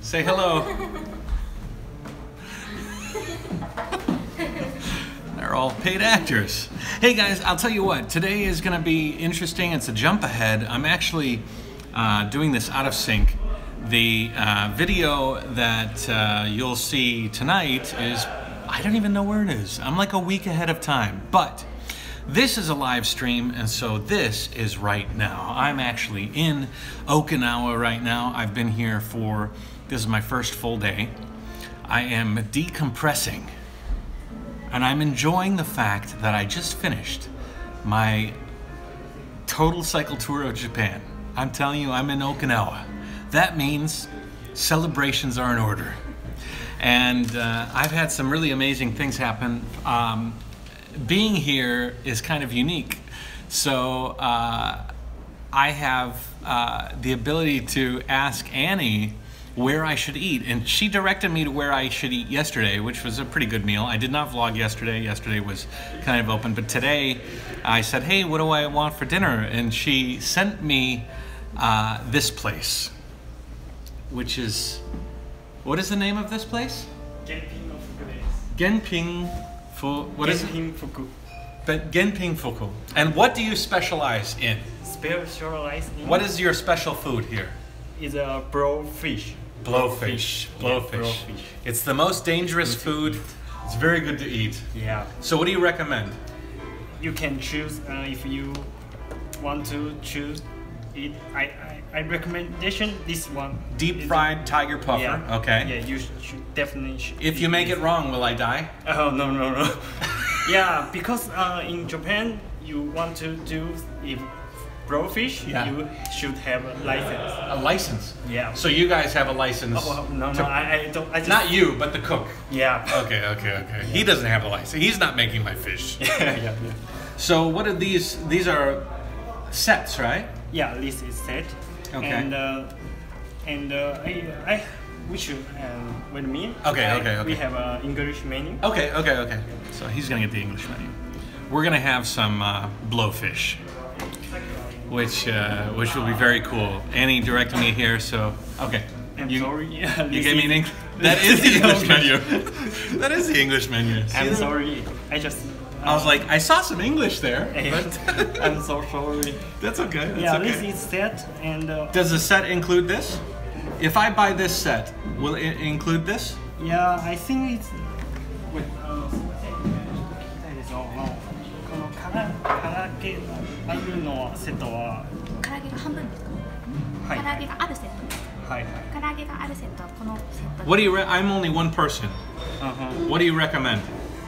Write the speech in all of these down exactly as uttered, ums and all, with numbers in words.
Say hello. They're all paid actors. Hey guys, I'll tell you what, today is gonna be interesting. It's a jump ahead. I'm actually uh, doing this out of sync. The uh, video that uh, you'll see tonight is, I don't even know where it is. I'm like a week ahead of time, but this is a live stream, and so this is right now. I'm actually in Okinawa right now. I've been here for, this is my first full day. I am decompressing, and I'm enjoying the fact that I just finished my total cycle tour of Japan. I'm telling you, I'm in Okinawa. That means celebrations are in order. And uh, I've had some really amazing things happen. Um, being here is kind of unique. So uh, I have uh, the ability to ask Annie where I should eat. And she directed me to where I should eat yesterday, which was a pretty good meal. I did not vlog yesterday. Yesterday was kind of open. But today I said, hey, what do I want for dinner? And she sent me uh, this place, which is, what is the name of this place? Genping no Fuku. Genping Fu, what is it? Genping Fuku. But Genping Fuku. And what do you specialize in? Specialized in What is your special food here? is a blowfish. Blowfish. Yeah, Blowfish. blowfish. It's the most dangerous food. It's very good to eat. Yeah. So what do you recommend? You can choose uh, if you want to choose it. I I, I recommendation this one. Deep Is- fried tiger puffer. Yeah. Okay. Yeah, you should definitely. Should If you eat make this. it wrong, will I die? Oh no no no. Yeah, because uh, in Japan you want to do if blowfish, Yeah. you should have a license. A license. Yeah. So you guys have a license. Oh no to- no, I, I don't. I just, Not you, but the cook. Yeah. Okay, okay, okay. He doesn't have a license. He's not making my fish. yeah yeah yeah. So what are these? These are sets, right? Yeah, this is set. Okay. And uh, and uh, I, I we should um, wait a minute. Okay, I- okay, okay. We have an English menu. Okay, okay, okay. So he's gonna get the English menu. We're gonna have some uh, blowfish, which uh, which will be very cool. Annie directed me here, so okay. I'm you, sorry. Yeah, You this gave me an is- English. That is the English Okay. menu. That is the English menu. See I'm that? sorry. I just. I was like, I saw some English there, but I'm so sorry. that's okay. That's Yeah, okay. this is set and uh, Does the set include this? If I buy this set, will it include this? yeah, I think it's. Wait, あのすみません。聞きたいですよ。あのこのからから揚げのああいうのセットは唐揚げが半分ですか？ はい唐揚げがあるセットです。 はいはい。 唐揚げがあるセットはこのセット。 What do you? Re I'm only one person. うんうん。 What do you recommend?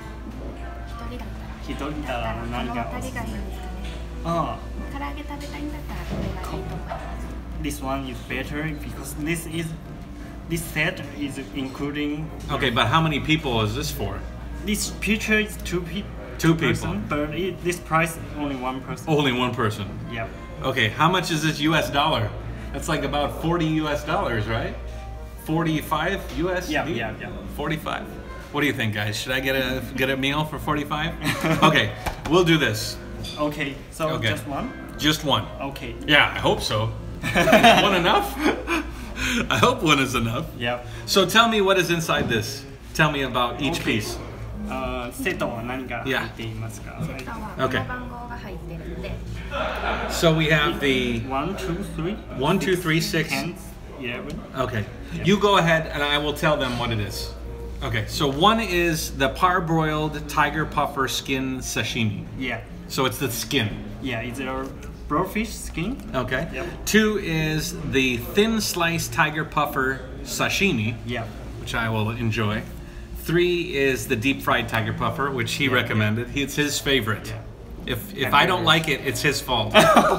一人だったら。 一人だったら何がこの二人がいいんですかね。 ああ。 唐揚げ食べたいんだったらこれがいいと思います。 This one is better because this is this set is including Okay, but how many people is this for? this picture is two people. Two people. Person, but it, this price only one person. Only one person. Yeah. Okay, how much is this U S dollar? That's like about forty U S dollars, right? forty-five U S? Yeah, yeah, yeah. forty-five. What do you think, guys? Should I get a get a meal for forty-five? Okay, we'll do this. Okay. So Okay. just one. Just one. Okay. Yeah, I hope so. One enough? I hope one is enough. Yeah. So tell me what is inside this. Tell me about each Okay. piece. あーセットは何が入 Yeah. っていますか？ セットはこの番号が入ってるんで。 So we have the One, two, three. one, two, three, six. Ten, eleven. Okay. You go ahead and I will tell them what it is. Okay, so one is the parboiled tiger puffer skin sashimi. Yeah. So it's the skin. Yeah. It's a blowfish skin. Okay. Yep. Two is the thin sliced tiger puffer sashimi, Yeah. which I will enjoy. Three is the deep fried tiger puffer, which he Yeah, recommended. It's his favorite. Yeah. If if My I don't favorite. like it, it's his fault.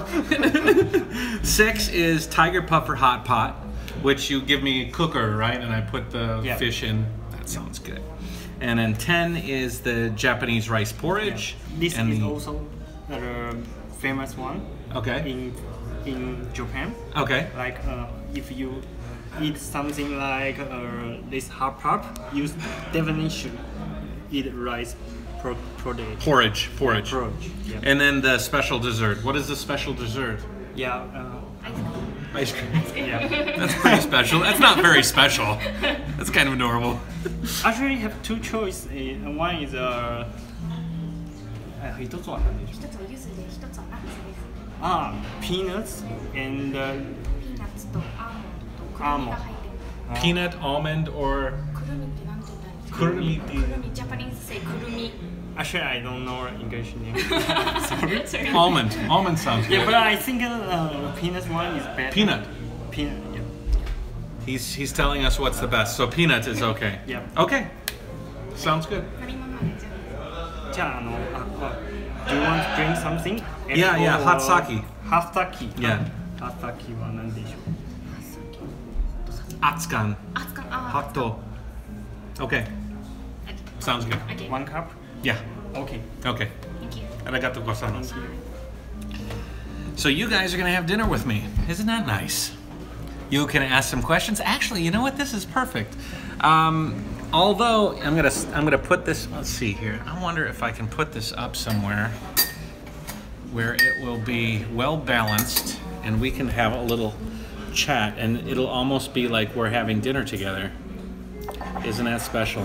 Six is tiger puffer hot pot, which you give me a cooker, right? And I put the Yeah. fish in. That sounds good. And then ten is the Japanese rice porridge. This and is the- also the famous one Okay. in in Japan. Okay. Like uh, if you eat something like uh, this hot pop, you definitely should eat rice pro porridge. Porridge. Porridge. Porridge. Yeah. And then the special dessert. What is the special dessert? Yeah. Uh, Ice cream. Yeah. That's pretty special. That's not very special. That's kind of normal. Actually, have two choice. Uh, one is uh, あ、一つは何でしょう。 一つは柚子で、一つはナッツです。 あ、peanuts and uh, ピーナッツとアーモンドとくるみが入ってます Peanut, almond, or くるみってなんて言ったらいいんですか？ くるみっていうくるみ、ジャパニーズsay くるみ。 actually I don't know English name. Sorry. Sorry. almond. Almond sounds Yeah, good. but I think uh, peanut one is better. Peanut. Peanut. Yeah. He's he's telling us what's the best. So peanut is okay. Yeah. Okay. Sounds good. 飲み物でじゃあじゃああのああ Do you want to drink something? Yeah, yeah, hot sake. Hot sake. Yeah. Hot sake は何でしょう。 Atsukan. あつかあ Hotto. Okay. Sounds good. Okay. One cup. Yeah. Okay. Okay. Thank you. Arigato gozaimasu. Thank you. So you guys are gonna have dinner with me. Isn't that nice? You can ask some questions. Actually, you know what? This is perfect. Um, although I'm gonna I'm gonna put this. Let's see here. I wonder if I can put this up somewhere where it will be well balanced, and we can have a little chat, and it'll almost be like we're having dinner together. Isn't that special?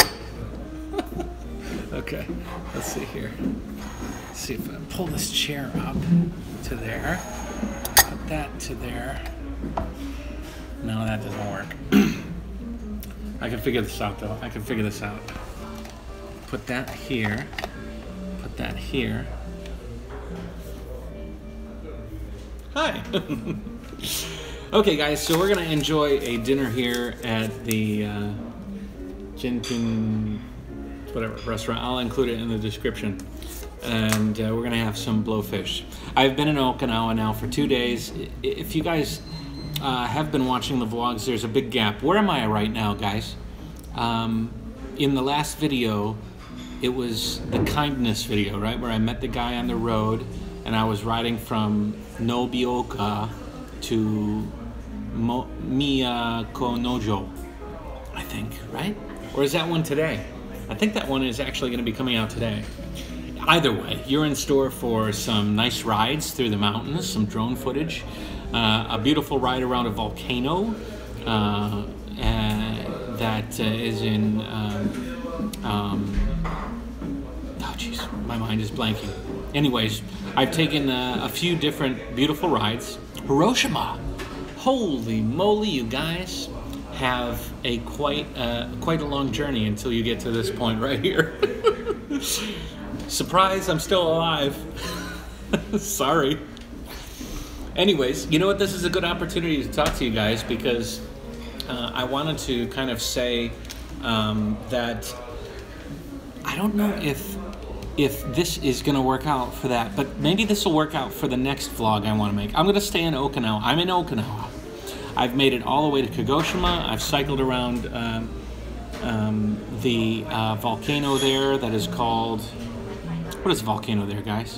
Okay. Let's see here. Let's see if I pull this chair up to there. Put that to there. No, that doesn't work. I can figure this out though. I can figure this out. Put that here. Put that here. Hi. Okay, guys, so we're gonna enjoy a dinner here at the uh, Jinping, whatever restaurant. I'll include it in the description. And uh, we're gonna have some blowfish. I've been in Okinawa now for two days. If you guys uh, have been watching the vlogs, there's a big gap. Where am I right now, guys? Um, in the last video, it was the kindness video, right? Where I met the guy on the road and I was riding from Nobioka to Mo Miyakonojo, I think, right? Or is that one today? I think that one is actually gonna be coming out today. Either way, you're in store for some nice rides through the mountains, some drone footage, uh, a beautiful ride around a volcano uh, uh, that uh, is in, um, um, oh jeez, my mind is blanking. Anyways, I've taken uh, a few different beautiful rides. Hiroshima, holy moly, you guys have a quite, uh, quite a long journey until you get to this point right here. Surprise, I'm still alive. Sorry. Anyways, you know what? This is a good opportunity to talk to you guys because uh, I wanted to kind of say um, that I don't know if if this is going to work out for that, but maybe this will work out for the next vlog I want to make. I'm going to stay in Okinawa. I'm in Okinawa. I've made it all the way to Kagoshima. I've cycled around um, um, the uh, volcano there that is called... What is a volcano there, guys?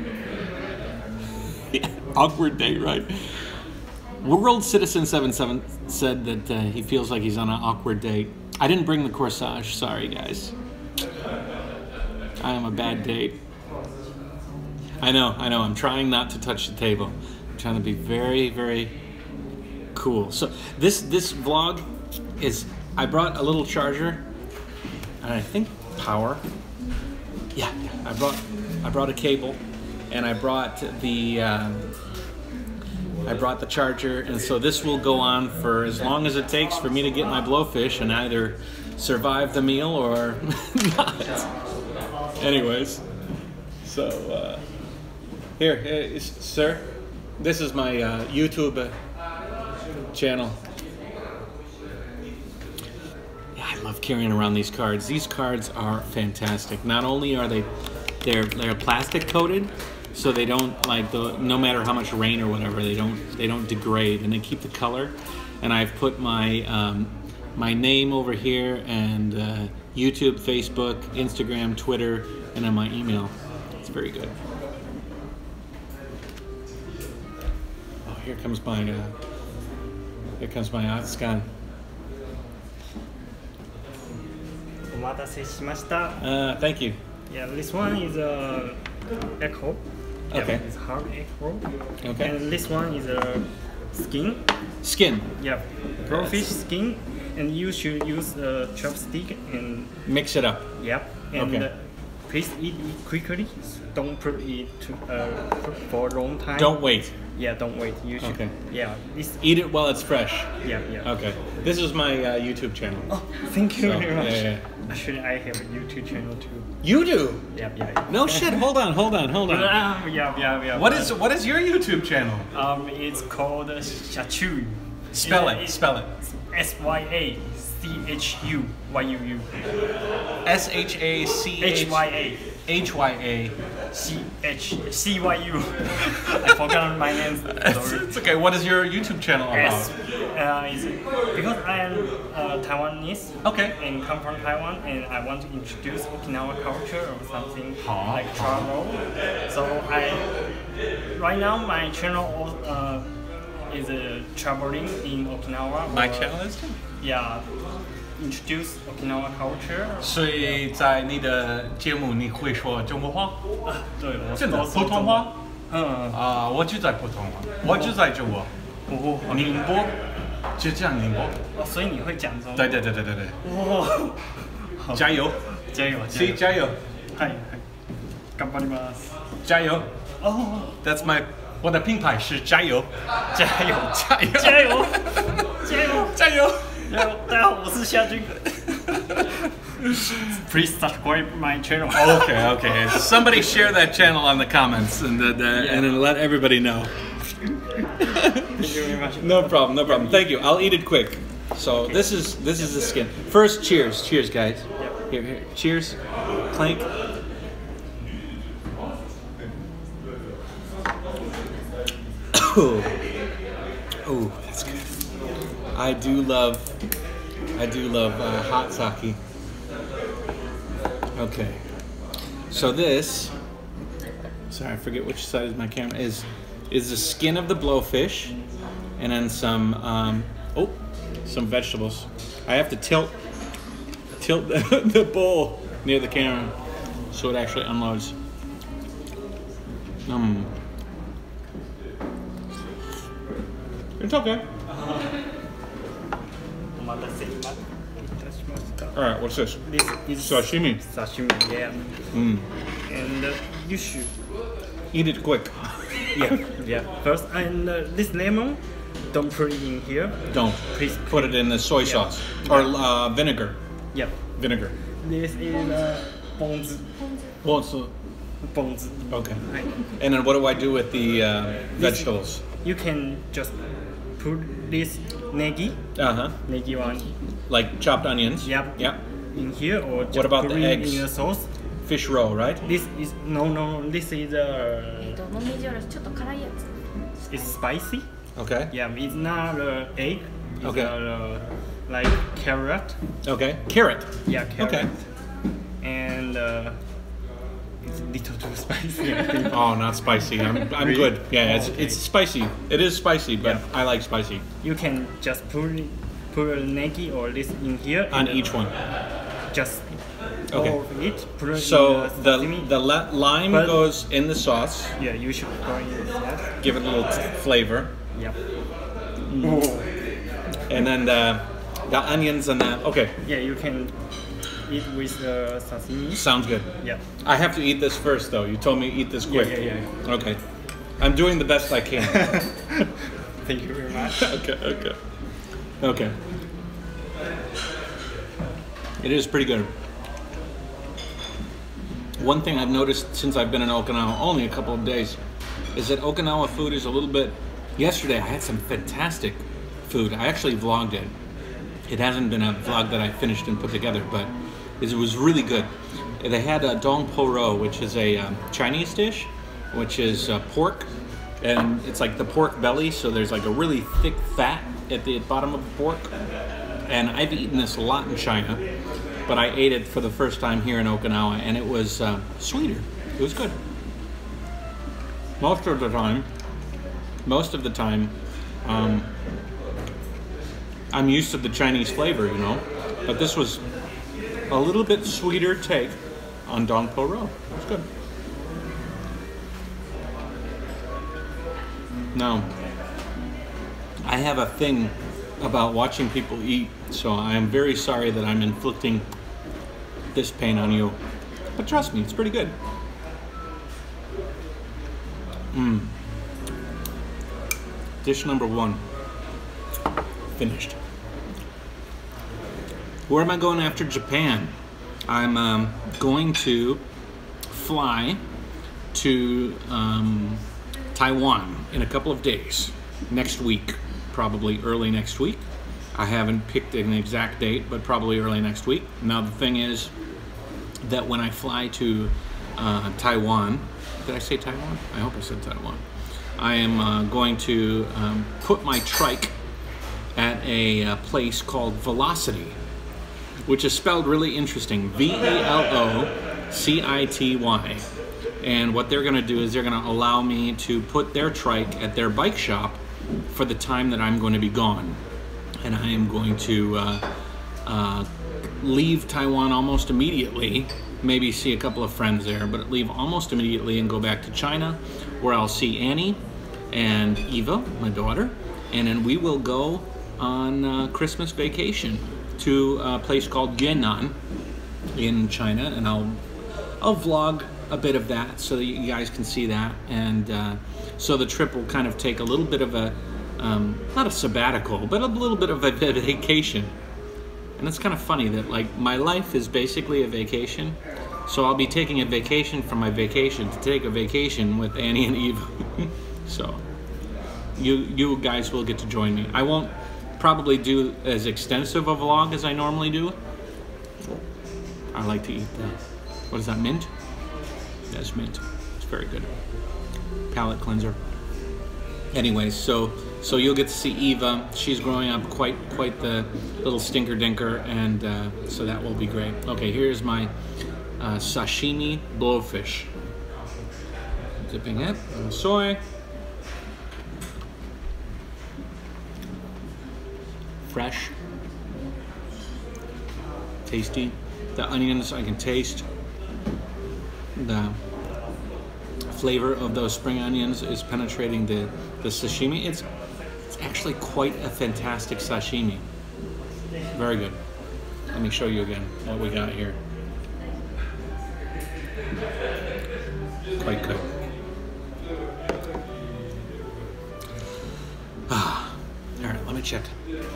Yeah, awkward day, right? World Citizen seventy-seven said that uh, he feels like he's on an awkward date. I didn't bring the corsage, sorry guys. I am a bad date. I know, I know, I'm trying not to touch the table. I'm trying to be very, very cool. So this this vlog is, I brought a little charger, and I think power. Yeah, yeah, I brought I brought a cable, and I brought the uh, I brought the charger, and so this will go on for as long as it takes for me to get my blowfish and either survive the meal or not. Anyways, so uh, here, uh, sir, this is my uh, YouTube uh, channel. I love carrying around these cards. These cards are fantastic. Not only are they, they're they're plastic coated, so they don't like the no matter how much rain or whatever, they don't they don't degrade, and they keep the color. And I've put my um, my name over here and uh, YouTube, Facebook, Instagram, Twitter, and then my email. It's very good. Oh, here comes my uh, here comes my Atsukan. お待たせしました。 Uh, thank you. Yeah, this one is a echo. Okay. Yeah, it's hard echo. Okay. And this one is a skin. Skin. Yeah, blowfish skin, and you should use a chopstick and Mix it up. yeah, and Okay. uh, please eat it quickly. Don't put it to, uh, for a long time. Don't wait. Yeah, don't wait. You should. Okay. Yeah, this. Eat it while it's fresh. Yeah, yeah. Okay. This is my uh, YouTube channel. Oh, thank you So, very much. yeah, yeah. Actually, I have a YouTube channel too. You do? Yeah, yeah. yeah. No shit. Hold on. Hold on. Hold on. Ah, yeah, yeah, yeah. What but, is what is your YouTube channel? Um, it's called Shachu. Spell it. It's- Spell it. S Y A C H U Y U U. S H A C H Y A H Y A. C H C Y U. I forgot my name. Sorry. It's okay. What is your YouTube channel S, about? uh, is because I am uh, Taiwanese Okay. and come from Taiwan, and I want to introduce Okinawa culture or something Huh, like travel. So I right now my channel uh, is uh, traveling in Okinawa. My or- channel is too. Yeah, introduce Okinawa culture. 所以在你的节目你会说中国话？ 对，我真的我普通话？ 嗯， 啊，我就在普通话，我就在中国， 哦， 宁波，就讲宁波。 哦，所以你会讲中文？ 对对对对对对， 哇， 加油， 加油，加行， 油！ 加油， はい、はい。頑張ります。 加油。 哦， That's my 我的品牌是加油， 加油， 加油， 加油，加油！ 加油。 加油！大家好，我是夏军。Please subscribe my channel. Okay, okay. Somebody share that channel on the comments and uh, uh, and then let everybody know. Thank you very much. No problem, no problem. Thank you. I'll eat it quick. So this is this is the skin. First, cheers, cheers, guys. Here, here. Cheers. Clank. Oh, oh, that's good. I do love, I do love uh, hot sake. Okay. So this, sorry, I forget which side is my camera, is is the skin of the blowfish, and then some, um, oh, some vegetables. I have to tilt, tilt the, the bowl near the camera so it actually unloads. Um, it's okay. お待たせいたしました。 All right, what's this? This is Sashimi. Sashimi, yeah. Mm. And uh, you should, Eat it quick. yeah, yeah. First, and uh, this lemon, don't put it in here. Don't. Please Put it in the soy sauce or uh, vinegar. Yeah. Vinegar. This is uh, ponzu. Well, so Ponzu. okay. Right. And then what do I do with the uh, vegetables? You can just put this negi, Uh huh. negi one, Like chopped onions. Yep. Yep. in here, or just What about put the it eggs? in a sauce. Fish roll, right? This is no, no. This is えっ uh, ともみじおろしちょっと辛いやつ it's spicy. Okay. Yeah, it's not uh, egg. It's Okay. uh, like carrot. Okay. Carrot. Yeah, carrot. Okay. And uh, it's a little too spicy, I think. Oh, not spicy. I'm, I'm Really? good. Yeah, Oh, it's okay. it's spicy. It is spicy, but Yeah. I like spicy You can just put it, put a negi or this in here. on and each one. Just Okay. all of it. Put it So in the sashimi. the la- lime But- goes in the sauce. Yeah, you should go in the sauce. Give it a little t- flavor, Yeah. and then the the onions and that. Okay, Yeah, you can eat with the sashimi. sounds good. Yeah. I have to eat this first, though. You told me to eat this quick. Yeah, yeah, Okay. I'm doing the best I can. Thank you very much. okay, okay. Okay. It is pretty good. One thing I've noticed since I've been in Okinawa, only a couple of days, is that Okinawa food is a little bit... Yesterday I had some fantastic food. I actually vlogged it. It hasn't been a vlog that I finished and put together, but it was really good. They had a dong po ro, which is a um, Chinese dish, which is uh, pork, and it's like the pork belly, so there's like a really thick fat at the bottom of the pork. And I've eaten this a lot in China, but I ate it for the first time here in Okinawa, and it was uh, sweeter. It was good. Most of the time, most of the time, um, I'm used to the Chinese flavor, you know, but this was a little bit sweeter take on dong po ro. It was good. Now, I have a thing about watching people eat, so I am very sorry that I'm inflicting this pain on you. But trust me, it's pretty good. Mmm. Dish number one. Finished. Where am I going after Japan? I'm um, going to fly to um, Taiwan in a couple of days. Next week, probably early next week. I haven't picked an exact date, but probably early next week. Now the thing is that when I fly to uh, Taiwan, did I say Taiwan? I hope I said Taiwan. I am uh, going to um, put my trike at a, a place called Velocity, which is spelled really interesting, V E L O C I T Y. And what they're gonna do is they're gonna allow me to put their trike at their bike shop for the time that I'm going to be gone. And I am going to uh, uh, leave Taiwan almost immediately, maybe see a couple of friends there, but leave almost immediately and go back to China, where I'll see Annie and Eva, my daughter, and then we will go on uh, Christmas vacation to a place called Yunnan in China, and I'll I'll vlog a bit of that so that you guys can see that, and uh, so the trip will kind of take a little bit of a um, not a sabbatical, but a little bit of a vacation. And it's kind of funny that like my life is basically a vacation, so I'll be taking a vacation from my vacation to take a vacation with Annie and Eva. So you you guys will get to join me. I won't probably do as extensive a vlog as I normally do. I like to eat that. What is that, mint? That's mint. It's very good. Palate cleanser. Anyways, so so you'll get to see Eva. She's growing up quite quite the little stinker dinker, and uh, so that will be great. Okay, here's my uh, sashimi blowfish. Dipping it in soy. Fresh, tasty. The onions, I can taste. The flavor of those spring onions is penetrating the, the sashimi. It's, it's actually quite a fantastic sashimi. Very good. Let me show you again what we got here. Quite good. Ah, all right, let me check.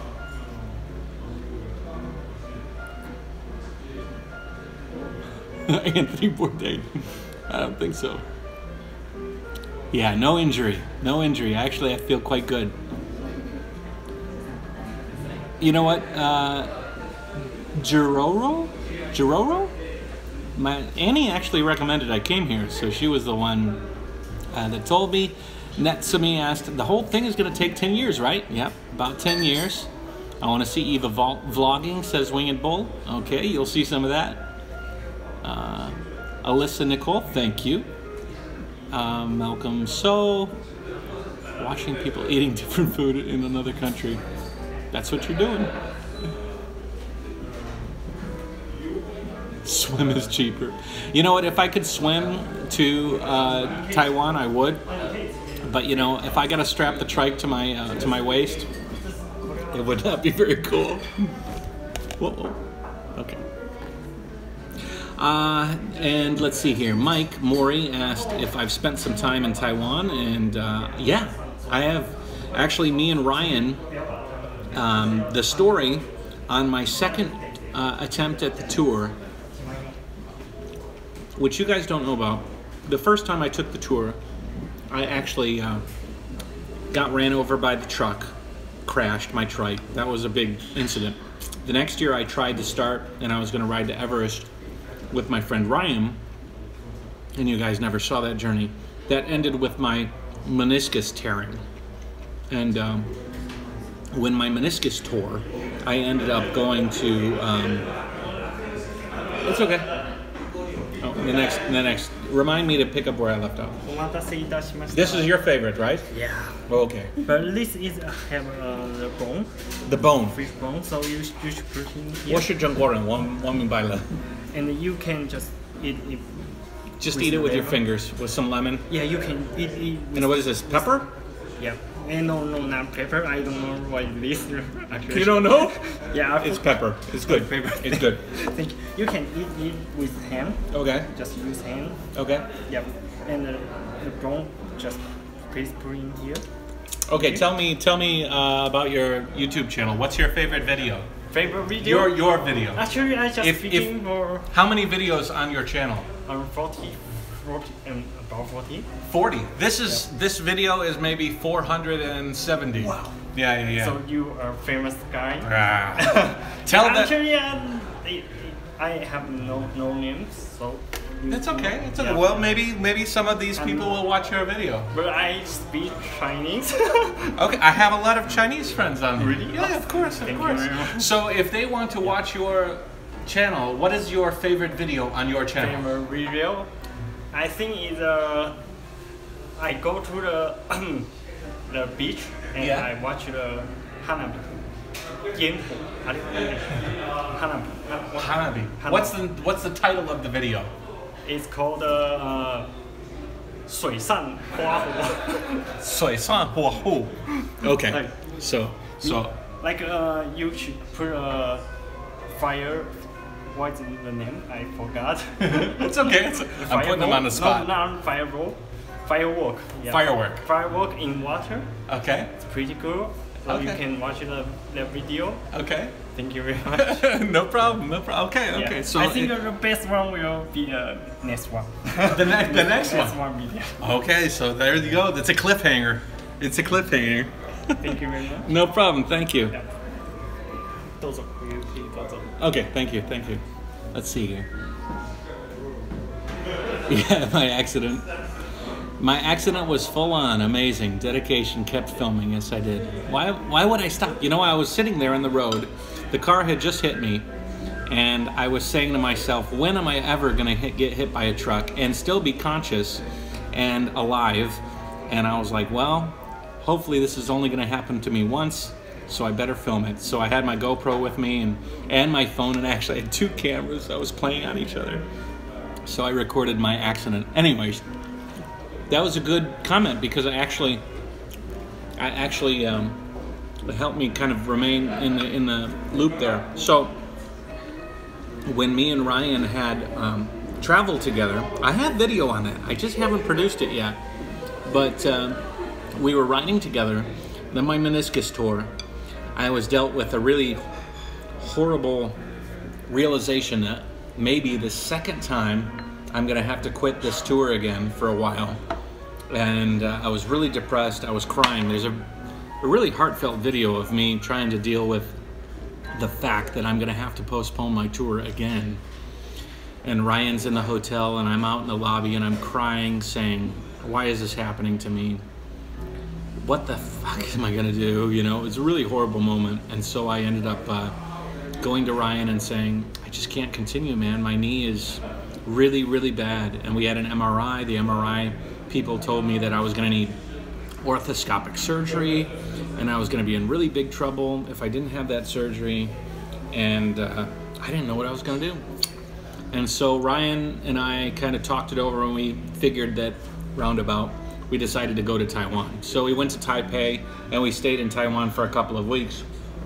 Anthony Bourdain. I don't think so. Yeah, no injury. No injury. Actually, I feel quite good. You know what? Uh, Jiroro? Jiroro? My Annie actually recommended I came here, so she was the one uh, that told me. Netsumi asked, the whole thing is going to take ten years, right? Yep, about ten years. I want to see Eva vlogging, says Winged Bull. Okay, you'll see some of that. Uh, Alyssa Nicole, thank you. Uh, Malcolm So, watching people eating different food in another country. That's what you're doing. Swim is cheaper. You know what, if I could swim to uh, Taiwan, I would. But you know, if I gotta strap the trike to my uh, to my waist, it would not be very cool. Whoa. Okay. Uh, and let's see here. Mike Mori asked if I've spent some time in Taiwan, and uh, yeah, I have. Actually, me and Ryan, um, the story on my second uh, attempt at the tour, which you guys don't know about. The first time I took the tour, I actually uh, got ran over by the truck, crashed my trike. That was a big incident. The next year I tried to start, and I was going to ride to Everest with my friend Ryan, and you guys never saw that journey. That ended with my meniscus tearing. And um, when my meniscus tore, I ended up going to, um, it's okay. Oh, the next, the next, remind me to pick up where I left off. This is your favorite, right? Yeah. Oh, okay. But this is uh, have uh, the bone. The bone. Fish bone, so you, you should put in here. 我是中国人，我我明白了。 And you can just eat it. Just eat it with your fingers with some lemon. Yeah, you can eat it. With And what is this? Pepper? Yeah. Eh, no, no, not pepper. I don't know what it is. Actually. You don't know? Yeah, I It's put- pepper. It's good. Pepper. It's good. Thank you. You can eat it with ham. Okay. Just use ham. Okay. Yep. And uh, the bone just please put in here. Okay. Tell me. Tell me uh, about your YouTube channel. What's your favorite video? Favorite video? Your your video. Actually, I just If- speaking if- for How many videos on your channel? um, forty, forty, um, about forty. Forty. This is this video is maybe four hundred and seventy. Wow. Yeah, yeah, yeah. So you are a famous guy. Ah. Tell that. Actually, um, I, I have no no names, so. you- It's okay. It's okay. yeah. Well, maybe maybe some of these people Um, will watch your video. But I speak Chinese. Okay, I have a lot of Chinese friends on here. Really? Yeah, of course, of Thank you course. very much. So if they want to watch your channel, what is your favorite video on your channel? Favorite video, I think is uh, I go to the the beach and Yeah. I watch the hanabi. 烟火, how do you call it? Hanabi. Ha- Hanabi. Hanabi. What's the what's the title of the video? It's called uh, 水上花火. 水上火狐. Okay. Like- So so Like uh, you should put a fire. What's the name? I forgot. it's okay. It's, I'm putting them on the spot. No, not fireball. Firework. Yeah. Firework. Firework in water. Okay. It's pretty cool. So you Okay. can watch the, the video. Okay. Thank you very much. no problem. No problem. Okay. Okay. Yeah. So I think it- the best one will be the next one. the next the next next one. one video. Okay. So there you go. That's a cliffhanger. It's a cliffhanger. Thank you very much. No problem. Thank you. Yeah. どうぞ、ごゆっくりどうぞ。 Okay, thank you, thank you. Let's see here. Yeah, my accident. My accident was full on, amazing. Dedication, kept filming. Yes, I did. Why why would I stop? You know, I was sitting there in the road. The car had just hit me. And I was saying to myself, when am I ever going to hit, get hit by a truck and still be conscious and alive? And I was like, well, hopefully this is only going to happen to me once. So I better film it. So I had my GoPro with me and, and my phone, and actually I had two cameras that was playing on each other. So I recorded my accident. Anyways, that was a good comment because I actually, I actually, um, it helped me kind of remain in the in the loop there. So when me and Ryan had um, traveled together, I have video on that. I just haven't produced it yet. But um, we were riding together. Then my meniscus tore. I was dealt with a really horrible realization that maybe the second time I'm gonna have to quit this tour again for a while. And uh, I was really depressed, I was crying. There's a, a really heartfelt video of me trying to deal with the fact that I'm gonna have to postpone my tour again. And Ryan's in the hotel and I'm out in the lobby and I'm crying saying, why is this happening to me? What the fuck am I gonna do? You know, it was a really horrible moment. And so I ended up uh, going to Ryan and saying, I just can't continue, man. My knee is really, really bad. And we had an M R I. The M R I people told me that I was gonna need orthoscopic surgery and I was gonna be in really big trouble if I didn't have that surgery. And uh, I didn't know what I was gonna do. And so Ryan and I kind of talked it over and we figured that roundabout we decided to go to Taiwan. So we went to Taipei and we stayed in Taiwan for a couple of weeks.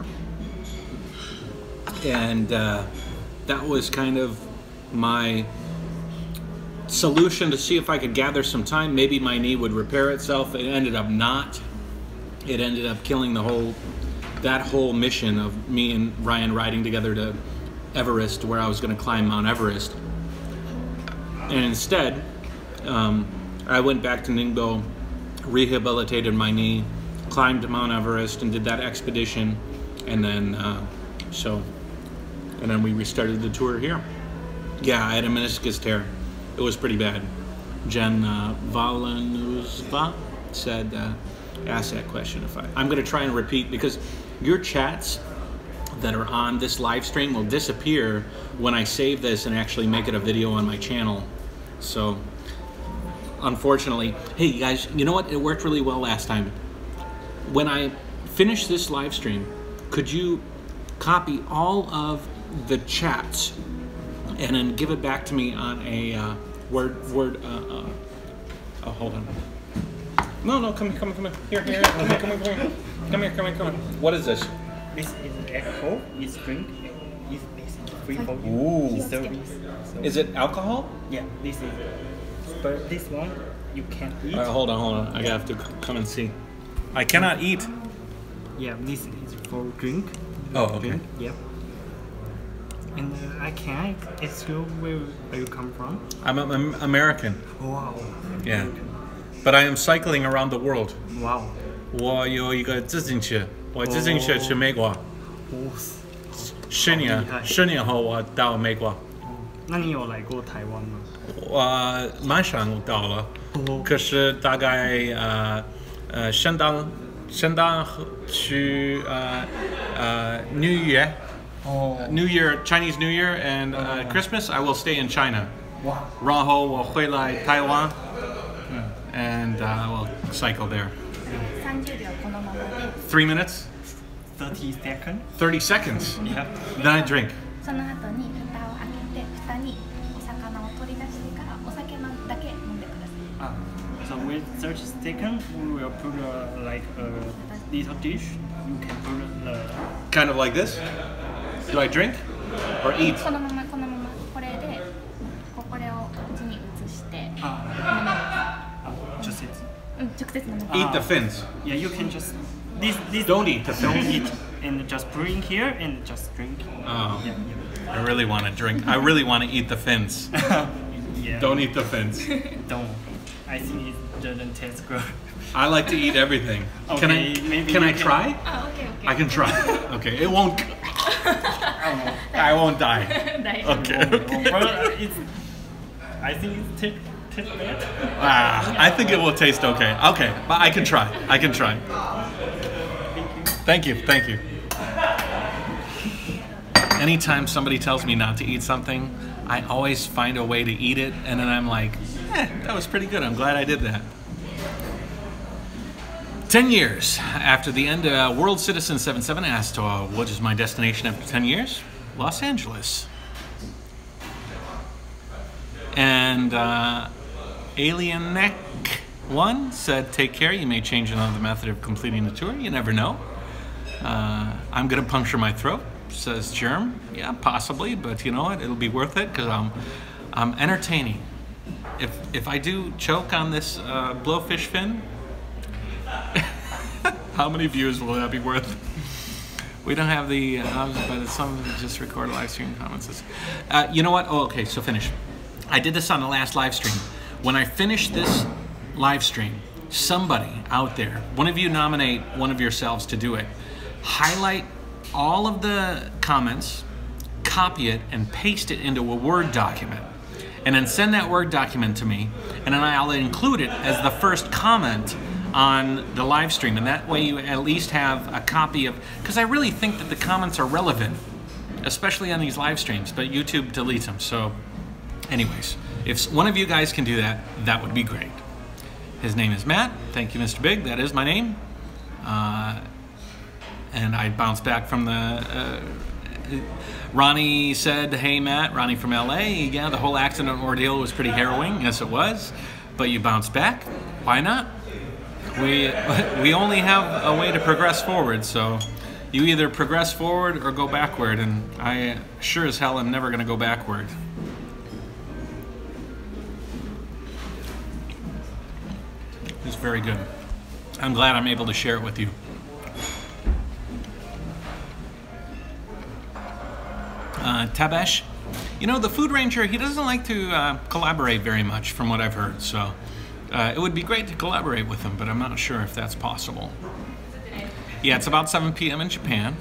And uh, that was kind of my solution to see if I could gather some time. Maybe my knee would repair itself. It ended up not. It ended up killing the whole, that whole mission of me and Ryan riding together to Everest, where I was gonna climb Mount Everest. And instead, um, I went back to Ningbo, rehabilitated my knee, climbed Mount Everest and did that expedition. And then, uh, so, and then we restarted the tour here. Yeah, I had a meniscus tear. It was pretty bad. Jen uh, Valanuzva said, uh, ask that question if I, I'm gonna try and repeat because your chats that are on this live stream will disappear when I save this and actually make it a video on my channel. So, unfortunately, hey you guys, you know what? It worked really well last time. When I finish this live stream, could you copy all of the chats and then give it back to me on a uh, Word, Word, uh, uh, oh, hold on. No, no, come here, come here, come here. Here, here, come here, come here, come here. Come here, come here, come here. What is this? This is alcohol. It's drink. It's this is free for you. Ooh. Service. So, Is it alcohol? yeah, this is. But this one you can eat. All right, hold on, hold on. I have to c- come and see. I cannot eat. Yeah, this is for drink. Oh, okay. Drink. Yeah. And uh, I can ask you where, where you come from? I'm, I'm American. Wow. Yeah. But I am cycling around the world. Wow. 我有一个自行车，我自行车去美国， 哦， 十年好厉害十年后我到美国， 那你有来过台湾吗？ 我马上到了， 哦可是大概呃呃圣诞圣诞去呃呃 New Year 哦， New Year Chinese New Year and uh, Christmas I will stay in China. 哇， 然后我回来台湾 and uh, I will cycle there. さんじゅうびょうこのままで Three minutes, thirty seconds. thirty seconds. Yeah. Then I drink. その後に蓋を開けて蓋にお魚を取り出してからお酒のだけ飲んでください Ah, so with thirty seconds, we will put uh, like a little dish. You can put the Kind of like this. Do I drink or eat? このままこのままこれでここれを口に移して飲め ah, ま ah just it. すうん直接飲めます Eat the fins. Yeah, you can just this this Don't eat the don't fins. eat and just put in here and just drink. Oh, Yeah, I really want to drink. I really want to eat the fins. yeah. yeah. Don't eat the fins. Don't. I think it doesn't taste good. I like to eat everything. Can I? Okay, maybe Can you I can- try? あ、オッケーオッケー I can try. Okay, it won't. I won't die. 大丈夫 Okay. Well, uh, it's. I think it tastes tastes bad. Ah, I think it will taste okay. Okay, but I can try. I can try. Thank you. Thank you. Anytime somebody tells me not to eat something, I always find a way to eat it, and then I'm like, eh, that was pretty good. I'm glad I did that. Ten years after the end, uh, World Citizen seventy-seven asked, uh, what is my destination after ten years? Los Angeles. And uh, Alien Neck One said, take care, you may change another method of completing the tour, you never know. Uh, I'm gonna puncture my throat, says Germ. Yeah, possibly, but you know what, it'll be worth it because I'm, I'm entertaining. If, if I do choke on this uh, blowfish fin, how many views will that be worth? We don't have the, uh, but some just record live stream comments. Uh, you know what? Oh, okay, so finish. I did this on the last live stream. When I finish this live stream, somebody out there, one of you nominate one of yourselves to do it. Highlight all of the comments, copy it, and paste it into a Word document. And then send that Word document to me, and then I'll include it as the first comment on the live stream. And that way you at least have a copy of, because I really think that the comments are relevant, especially on these live streams, but YouTube deletes them. So anyways, if one of you guys can do that, that would be great. His name is Matt. Thank you, Mister Big. That is my name. Uh, and I bounced back from the... Uh, Ronnie said, hey, Matt. Ronnie from L A. Yeah, the whole accident ordeal was pretty harrowing. Yes, it was. But you bounced back. Why not? We, we only have a way to progress forward, so you either progress forward or go backward, and I sure as hell am never going to go backward. It's very good. I'm glad I'm able to share it with you. Uh, Tabesh, you know, the Food Ranger, he doesn't like to uh, collaborate very much from what I've heard, so uh, it would be great to collaborate with him, but I'm not sure if that's possible. Yeah, it's about seven p m in Japan.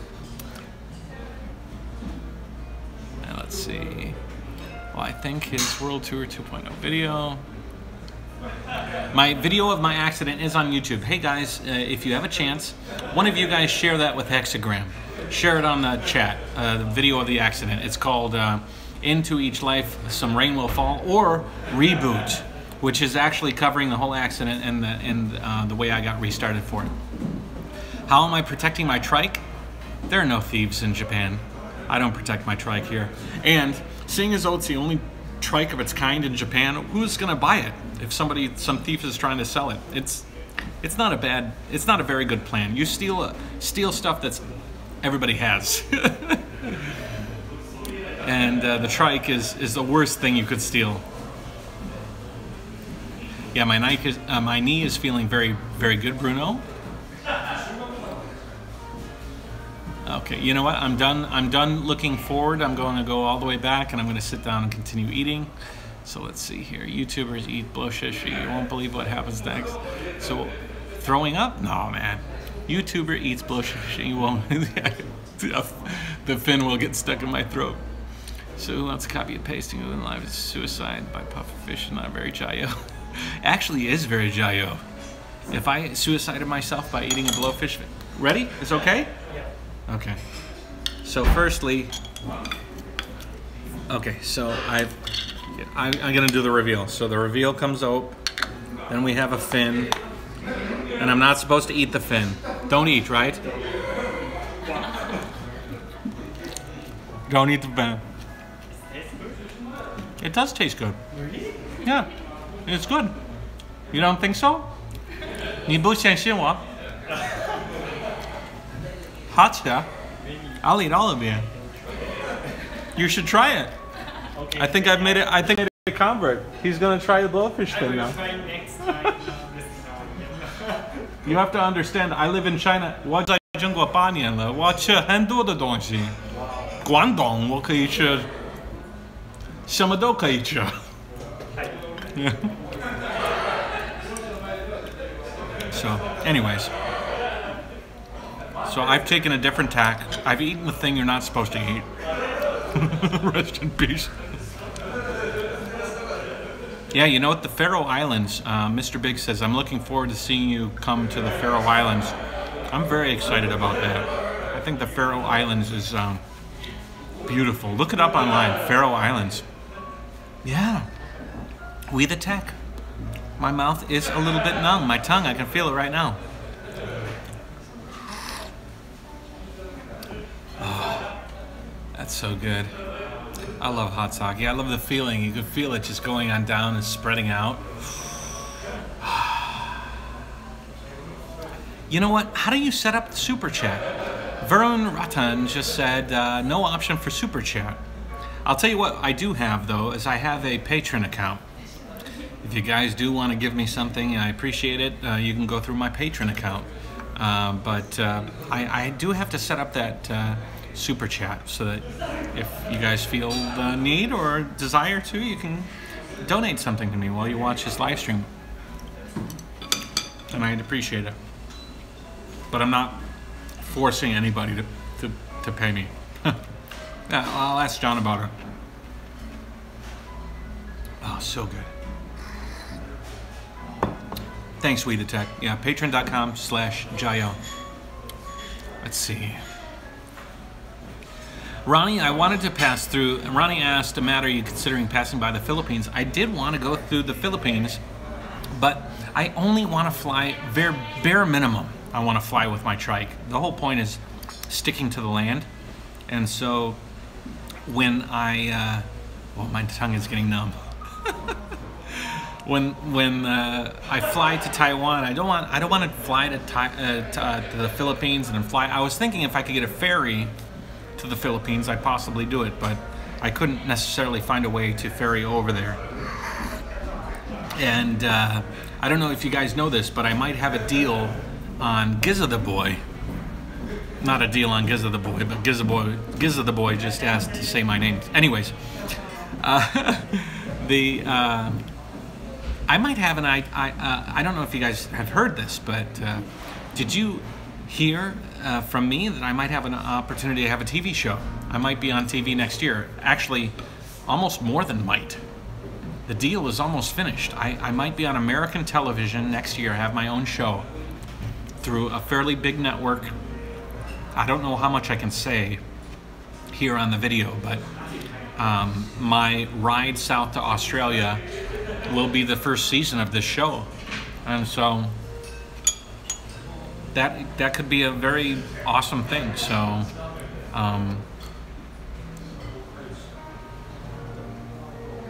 Now, let's see. Well, I think his World Tour two point oh video. My video of my accident is on YouTube. Hey guys, uh, if you have a chance, one of you guys share that with Hexagram. Share it on the chat, uh, the video of the accident. It's called uh, Into Each Life, Some Rain Will Fall, or Reboot, which is actually covering the whole accident and the, and, uh, the way I got restarted for it. How am I protecting my trike? There are no thieves in Japan. I don't protect my trike here. And seeing as though it's the only trike of its kind in Japan, who's gonna buy it if somebody, some thief is trying to sell it? It's, it's not a bad, it's not a very good plan. You steal uh, steal stuff that's everybody has. And uh, the trike is, is the worst thing you could steal. Yeah, my, Nike is, uh, my knee is feeling very, very good, Bruno. Okay, you know what? I'm done. I'm done looking forward. I'm going to go all the way back, and I'm going to sit down and continue eating. So let's see here. YouTubers eat blowfish. You won't believe what happens next. So, throwing up? No, man. YouTuber eats blowfish. You won't. The fin will get stuck in my throat. So who wants to copy and pasting in live is suicide by pufferfish, not very Jayo. Actually is very Jayo. If I suicided myself by eating a blowfish, ready? It's okay? Yeah. Okay. So firstly, okay, so I've, I, I'm gonna do the reveal. So the reveal comes out, then we have a fin, and I'm not supposed to eat the fin. Don't eat, right? Don't eat the fin. It does taste good. Really? Yeah, it's good. You don't think so? 你不相信我? Hot yeah. I'll eat all of it. You should try it. Okay. I think I've made it. I think I made a convert. He's gonna try the blowfish I thing will now. try next time. You have to understand. I live in China. 我在中国八年了，我吃很多的东西。广东我可以吃。什么都可以吃。Yeah. So, anyways. So I've taken a different tack. I've eaten the thing you're not supposed to eat. Rest in peace. Yeah, you know what? The Faroe Islands, uh, Mister Big says, I'm looking forward to seeing you come to the Faroe Islands. I'm very excited about that. I think the Faroe Islands is um, beautiful. Look it up online, Faroe Islands. Yeah, we the tech. My mouth is a little bit numb. My tongue, I can feel it right now. Oh, that's so good. I love hot sake. I love the feeling. You can feel it just going on down and spreading out. You know what? How do you set up the super chat? Varun Ratan just said uh, no option for super chat. I'll tell you what I do have, though, is I have a Patreon account. If you guys do want to give me something, I appreciate it. Uh, you can go through my Patreon account. Uh, but uh, I, I do have to set up that uh, super chat so that if you guys feel the need or desire to, you can donate something to me while you watch this live stream. And I'd appreciate it. But I'm not forcing anybody to, to, to pay me. Yeah, I'll ask John about it. Oh, so good. Thanks, We the Tech. Yeah, patreon.com slash Jayo. Let's see. Ronnie, I wanted to pass through. Ronnie asked, Matt, are you considering passing by the Philippines? I did want to go through the Philippines, but I only want to fly, bare, bare minimum, I want to fly with my trike. The whole point is sticking to the land. And so when I, uh, well, my tongue is getting numb. when when uh, I fly to Taiwan, I don't want I don't want to fly to, Tai, uh, to, uh, to the Philippines and then fly. I was thinking if I could get a ferry to the Philippines, I'd possibly do it, but I couldn't necessarily find a way to ferry over there. And uh, I don't know if you guys know this, but I might have a deal on Giza the Boy. Not a deal on Giza the Boy, but Giza Boy, Giza the Boy just asked to say my name. Anyways, uh, the uh, I might have an I I uh, I don't know if you guys have heard this, but uh, did you hear uh, from me that I might have an opportunity to have a T V show? I might be on T V next year. Actually, almost more than might. The deal is almost finished. I, I might be on American television next year, have my own show through a fairly big network. I don't know how much I can say here on the video, but um, my ride south to Australia will be the first season of this show. And so that that could be a very awesome thing. So um,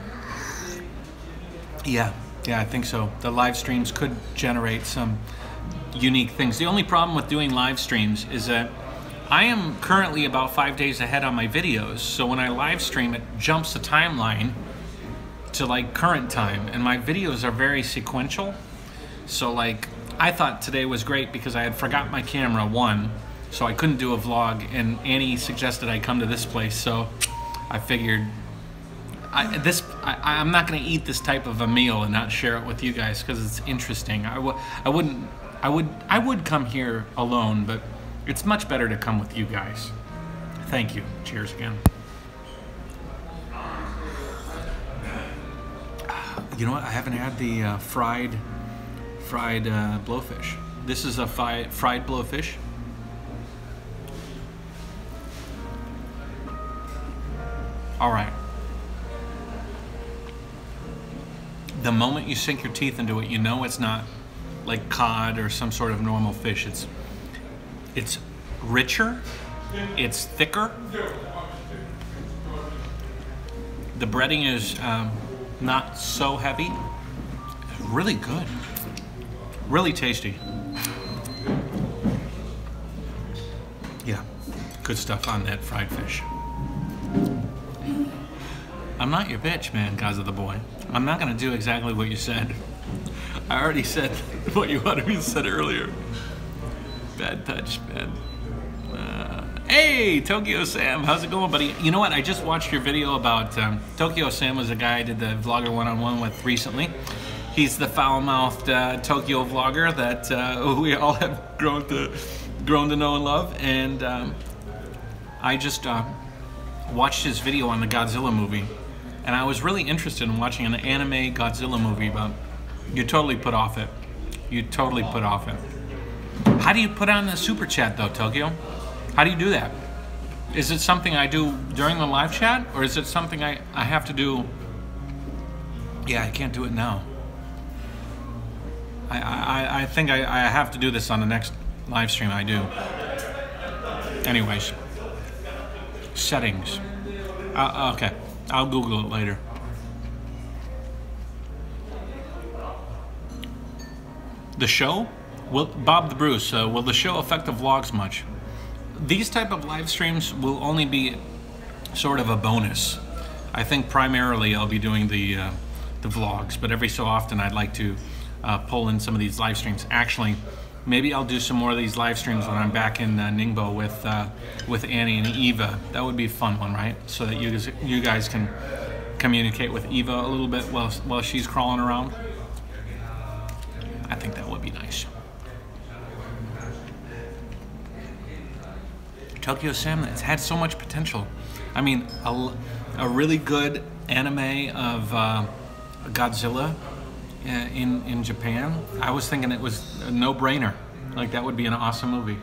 yeah, yeah, I think so. The live streams could generate some unique things. The only problem with doing live streams is that I am currently about five days ahead on my videos, so when I live stream, it jumps the timeline to like current time, and my videos are very sequential. So like, I thought today was great because I had forgot my camera, one, so I couldn't do a vlog, and Annie suggested I come to this place, so I figured I, this I, I'm not going to eat this type of a meal and not share it with you guys because it's interesting. I, w I wouldn't I would I would come here alone, but it's much better to come with you guys. Thank you. Cheers again. You know what? I haven't had the uh, fried fried uh, blowfish. This is a fi fried blowfish. All right. The moment you sink your teeth into it, you know it's not like cod or some sort of normal fish. It's it's richer, it's thicker. The breading is um, not so heavy. It's really good, really tasty. Yeah, good stuff on that fried fish. I'm not your bitch, man, Gaza the boy. I'm not gonna do exactly what you said. I already said what you wanted me to say earlier. Bad touch, man. Uh, hey, Tokyo Sam, how's it going, buddy? You know what? I just watched your video about um, Tokyo Sam was a guy I did the vlogger one-on-one with recently. He's the foul-mouthed uh, Tokyo vlogger that uh, we all have grown to grown to know and love. And um, I just uh, watched his video on the Godzilla movie, and I was really interested in watching an anime Godzilla movie, but you totally put off it. You totally put off it. How do you put on the super chat though, Tokyo? How do you do that? Is it something I do during the live chat, or is it something I, I have to do? Yeah, I can't do it now. I, I, I think I, I have to do this on the next live stream I do. Anyways, settings. Uh, okay, I'll Google it later. The show? Will, Bob the Bruce, uh, will the show affect the vlogs much? These type of live streams will only be sort of a bonus. I think primarily I'll be doing the, uh, the vlogs, but every so often I'd like to uh, pull in some of these live streams. Actually, maybe I'll do some more of these live streams when I'm back in uh, Ningbo with, uh, with Annie and Eva. That would be a fun one, right? So that you guys, you guys can communicate with Eva a little bit while, while she's crawling around. I think that would be nice. Tokyo Sam, it's had so much potential. I mean, a, a really good anime of uh, Godzilla in, in Japan. I was thinking it was a no-brainer. Like, that would be an awesome movie.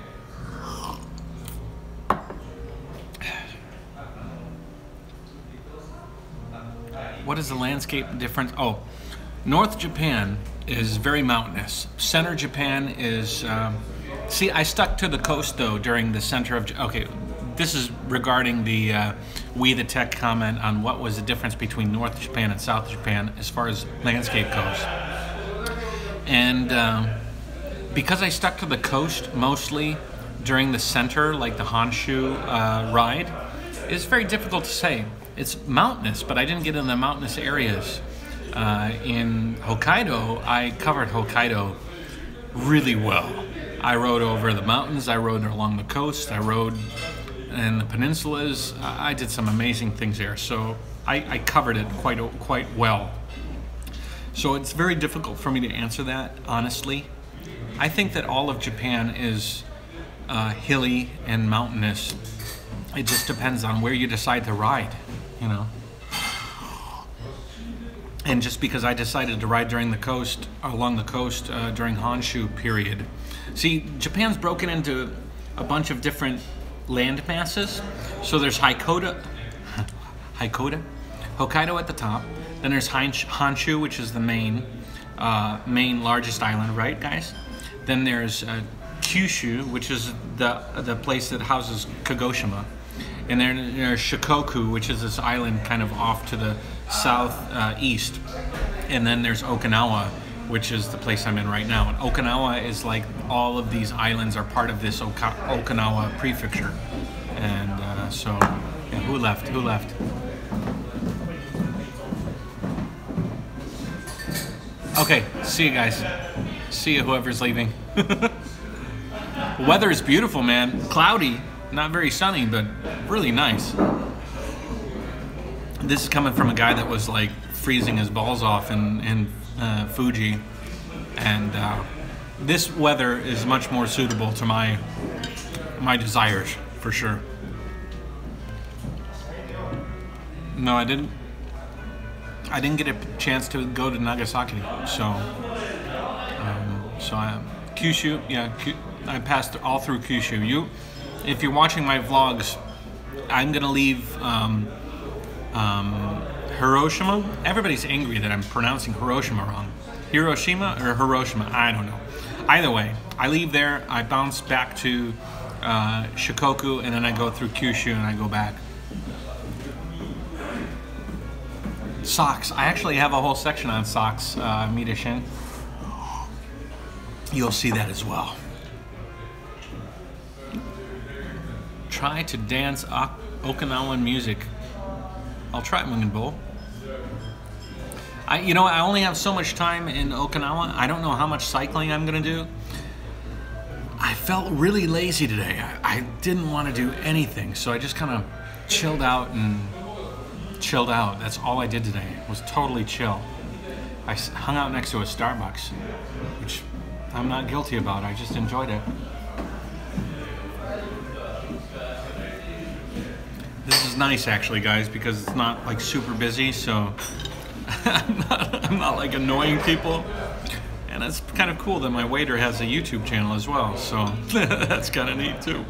What is the landscape difference? Oh, North Japan is very mountainous. Center Japan is, um, see, I stuck to the coast though during the center of, okay, this is regarding the uh, We the Tech comment on what was the difference between North Japan and South Japan as far as landscape goes. And um, because I stuck to the coast mostly during the center, like the Honshu uh, ride, it's very difficult to say. It's mountainous, but I didn't get in the mountainous areas. Uh, in Hokkaido, I covered Hokkaido really well. I rode over the mountains, I rode along the coast, I rode in the peninsulas. I did some amazing things there, so I, I covered it quite quite well. So it's very difficult for me to answer that, honestly. I think that all of Japan is uh, hilly and mountainous. It just depends on where you decide to ride, you know. And just because I decided to ride during the coast, along the coast uh, during Honshu period. See, Japan's broken into a bunch of different land masses. So there's Haikoda, Haikoda, Hokkaido at the top. Then there's Honshu, which is the main, uh, main largest island, right, guys? Then there's uh, Kyushu, which is the the place that houses Kagoshima. And then there's Shikoku, which is this island kind of off to the south uh, east. And then there's Okinawa which is the place I'm in right now. And Okinawa is like all of these islands are part of this Oka Okinawa prefecture. And uh, so, yeah, who left? Who left? Okay, see you guys. See you, whoever's leaving. Weather is beautiful, man. Cloudy, not very sunny, but really nice. This is coming from a guy that was like freezing his balls off in, in uh, Fuji. And uh, this weather is much more suitable to my, my desires, for sure. No, I didn't. I didn't get a chance to go to Nagasaki, so um, so I, Kyushu, yeah, I passed all through Kyushu. You, if you're watching my vlogs, I'm gonna leave um, um, Hiroshima. Everybody's angry that I'm pronouncing Hiroshima wrong. Hiroshima or Hiroshima? I don't know. Either way, I leave there. I bounce back to uh, Shikoku, and then I go through Kyushu, and I go back. Socks. I actually have a whole section on socks, uh, Midashin. You'll see that as well. Try to dance ok Okinawan music. I'll try Mungan Bowl. I, you know, I only have so much time in Okinawa. I don't know how much cycling I'm gonna do. I felt really lazy today. I, I didn't want to do anything, so I just kind of chilled out and chilled out. That's all I did today. It was totally chill. I hung out next to a Starbucks, which I'm not guilty about. I just enjoyed it. This is nice actually, guys, because it's not like super busy, so I'm not, I'm not like annoying people. And it's kind of cool that my waiter has a YouTube channel as well, so that's kind of neat too.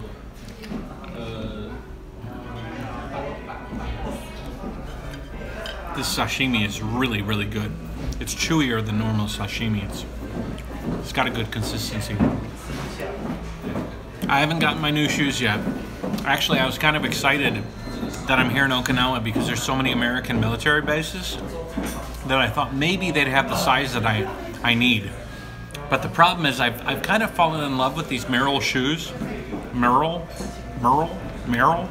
This sashimi is really, really good. It's chewier than normal sashimi. It's, it's got a good consistency. I haven't gotten my new shoes yet. Actually, I was kind of excited that I'm here in Okinawa because there's so many American military bases that I thought maybe they'd have the size that I, I need. But the problem is I've, I've kind of fallen in love with these Merrell shoes. Merrell? Merrell? Merrell?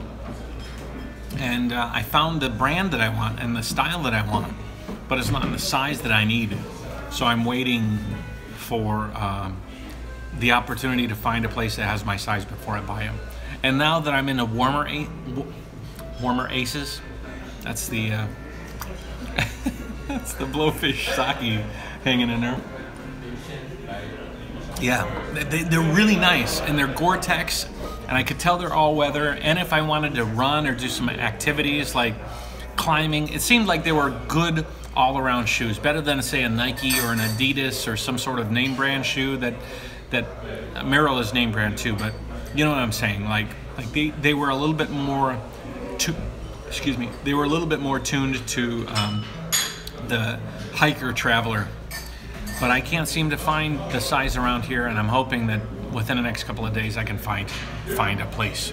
And uh, I found the brand that I want and the style that I want, but it's not in the size that I need. So I'm waiting for um, the opportunity to find a place that has my size before I buy them. And now that I'm in a warmer, a warmer Aces, that's the uh, that's the Blowfish sake hanging in there. Yeah, they, they're really nice, and they're Gore-Tex. And I could tell they're all weather, and if I wanted to run or do some activities like climbing, it seemed like they were good all-around shoes, better than say a Nike or an Adidas or some sort of name brand shoe that that uh, Merrell is name brand too, but you know what I'm saying, like like they, they were a little bit more to, excuse me, they were a little bit more tuned to um, the hiker traveler. But I can't seem to find the size around here, and I'm hoping that within the next couple of days I can find find a place.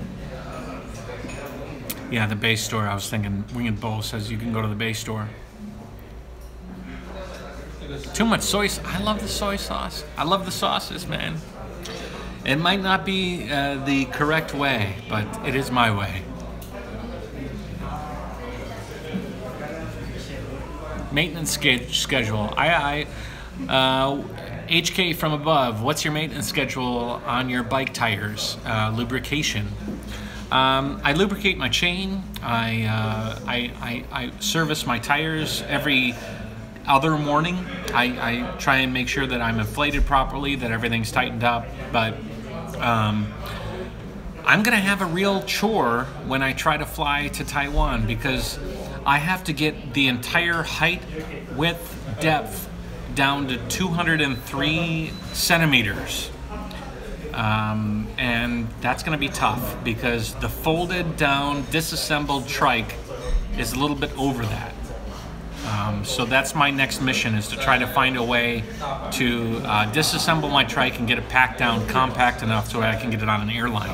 Yeah, the base store. I was thinking Winged Bowl says you can go to the base store. Too much soy sauce. I love the soy sauce. I love the sauces, man. It might not be uh, the correct way, but it is my way. Maintenance schedule. I, I uh, H K from above. What's your maintenance schedule on your bike tires? Uh, lubrication. Um, I lubricate my chain. I, uh, I, I I service my tires every other morning. I, I try and make sure that I'm inflated properly, that everything's tightened up. But um, I'm gonna have a real chore when I try to fly to Taiwan because I have to get the entire height, width, depth down to two hundred three centimeters. Um, and that's going to be tough because the folded down, disassembled trike is a little bit over that. Um, so that's my next mission, is to try to find a way to uh, disassemble my trike and get it packed down compact enough so I can get it on an airline.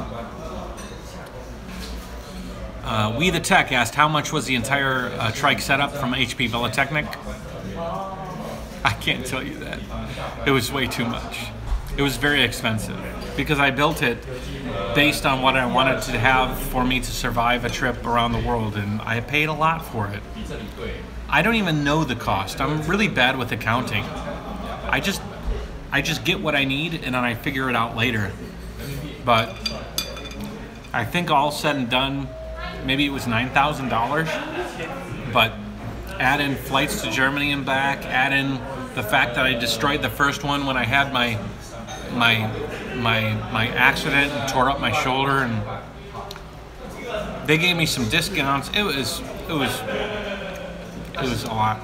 Uh, We the Tech asked how much was the entire uh, trike setup from H P Velotechnic. I can't tell you that. It was way too much. It was very expensive because I built it based on what I wanted to have for me to survive a trip around the world, and I paid a lot for it. I don't even know the cost. I'm really bad with accounting. I just I just get what I need and then I figure it out later. But I think all said and done, maybe it was nine thousand dollars. But add in flights to Germany and back, add in the fact that I destroyed the first one when I had my my my my accident and tore up my shoulder, and they gave me some discounts. It was it was it was a lot.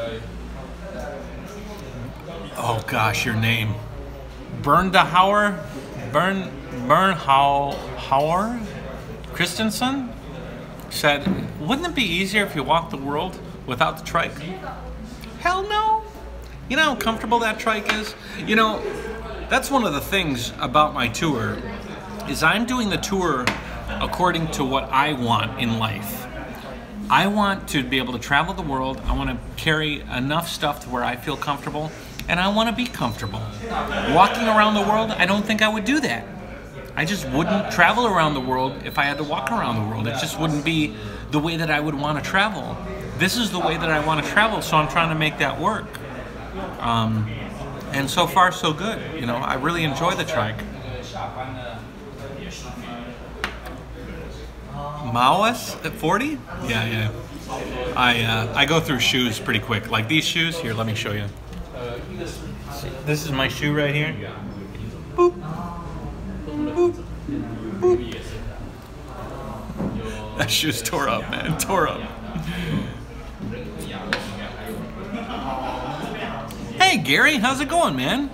Oh gosh, your name. Berndahauer? Bern Bernhauer Christensen said, wouldn't it be easier if you walked the world without the trike? Hell no. You know how comfortable that trike is? You know, that's one of the things about my tour, is I'm doing the tour according to what I want in life. I want to be able to travel the world. I want to carry enough stuff to where I feel comfortable, and I want to be comfortable. Walking around the world, I don't think I would do that. I just wouldn't travel around the world if I had to walk around the world. It just wouldn't be the way that I would want to travel. This is the way that I want to travel, so I'm trying to make that work. Um, and so far, so good. You know, I really enjoy the trike. Maoist at forty? Yeah, yeah. I uh, I go through shoes pretty quick. Like these shoes. Here, let me show you. This is my shoe right here. Boop. Boop. Boop. That shoe's tore up, man. Tore up. Hey, Gary, how's it going, man?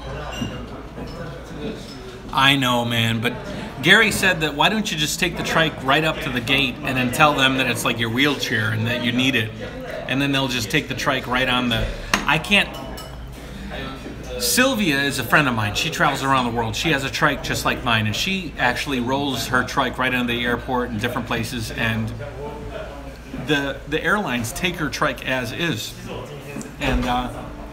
I know, man, but Gary said that why don't you just take the trike right up to the gate and then tell them that it's like your wheelchair and that you need it. And then they'll just take the trike right on the... I can't... Sylvia is a friend of mine. She travels around the world. She has a trike just like mine, and she actually rolls her trike right into the airport and different places, and the the airlines take her trike as is. And uh,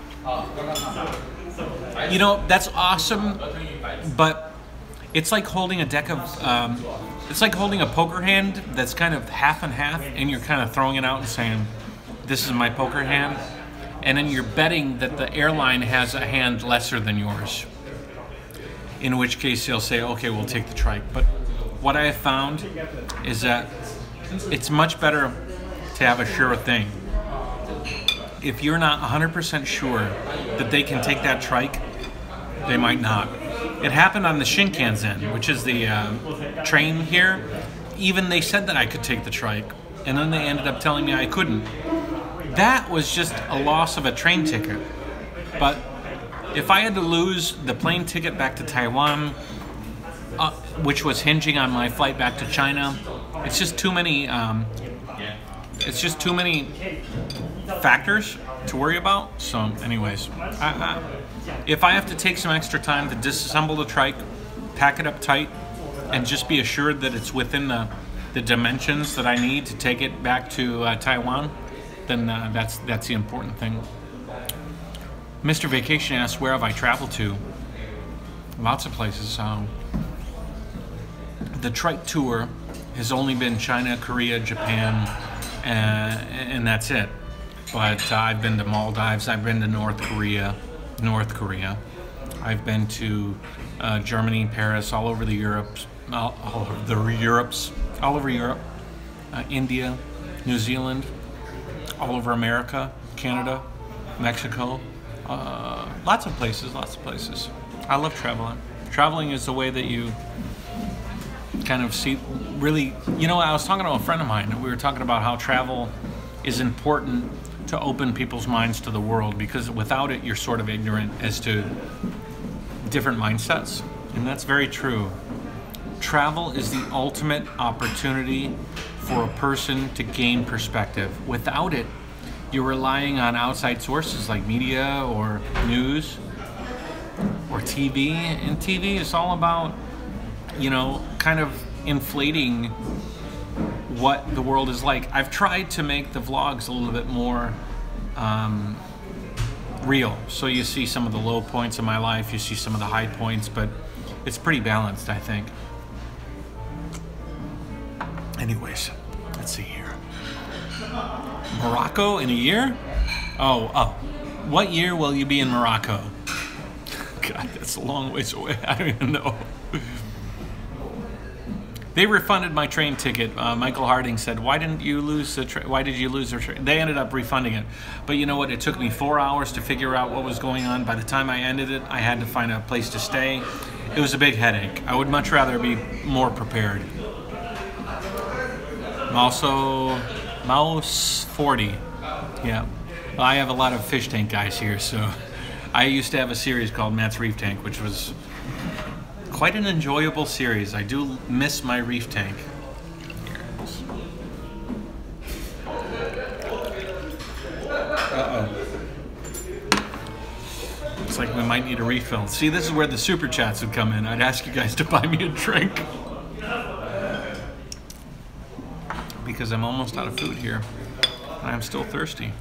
you know, that's awesome, but it's like holding a deck of um, it's like holding a poker hand that's kind of half and half, and you're kind of throwing it out and saying, this is my poker hand. And then you're betting that the airline has a hand lesser than yours. In which case they'll say, okay, we'll take the trike. But what I have found is that it's much better to have a sure thing. If you're not one hundred percent sure that they can take that trike, they might not. It happened on the Shinkansen, which is the uh, train here. Even they said that I could take the trike, and then they ended up telling me I couldn't. That was just a loss of a train ticket. But if I had to lose the plane ticket back to Taiwan, uh, which was hinging on my flight back to China, it's just too many. Um, it's just too many factors to worry about. So, anyways, I, I, if I have to take some extra time to disassemble the trike, pack it up tight, and just be assured that it's within the the dimensions that I need to take it back to uh, Taiwan, then uh, that's that's the important thing. Mister Vacation asks, where have I traveled to? Lots of places. Um, the trike tour has only been China, Korea, Japan, uh, and that's it. But uh, I've been to Maldives, I've been to North Korea, North Korea. I've been to uh, Germany, Paris, all over the Europes, all, all over the Europes, all over Europe, uh, India, New Zealand, all over America, Canada, Mexico, uh, lots of places, lots of places. I love traveling. Traveling is the way that you kind of see, really, you know, I was talking to a friend of mine, and we were talking about how travel is important to open people's minds to the world, because without it, you're sort of ignorant as to different mindsets, and that's very true. Travel is the ultimate opportunity for a person to gain perspective. Without it, you're relying on outside sources like media or news or T V. And T V is all about, you know, kind of inflating what the world is like. I've tried to make the vlogs a little bit more um, real. So you see some of the low points of my life, you see some of the high points, but it's pretty balanced, I think. Anyways, let's see here. Morocco in a year? Oh, oh. What year will you be in Morocco? God, that's a long ways away. I don't even know. They refunded my train ticket. Uh, Michael Harding said, "Why didn't you lose the train? Why did you lose the train?" They ended up refunding it, but you know what? It took me four hours to figure out what was going on. By the time I ended it, I had to find a place to stay. It was a big headache. I would much rather be more prepared. I'm also Mouse forty. Yeah, well, I have a lot of fish tank guys here, so I used to have a series called Matt's Reef Tank, which was quite an enjoyable series. I do miss my reef tank. Uh-oh. Looks like we might need a refill. See, this is where the super chats would come in. I'd ask you guys to buy me a drink. Because I'm almost out of food here. And I'm still thirsty.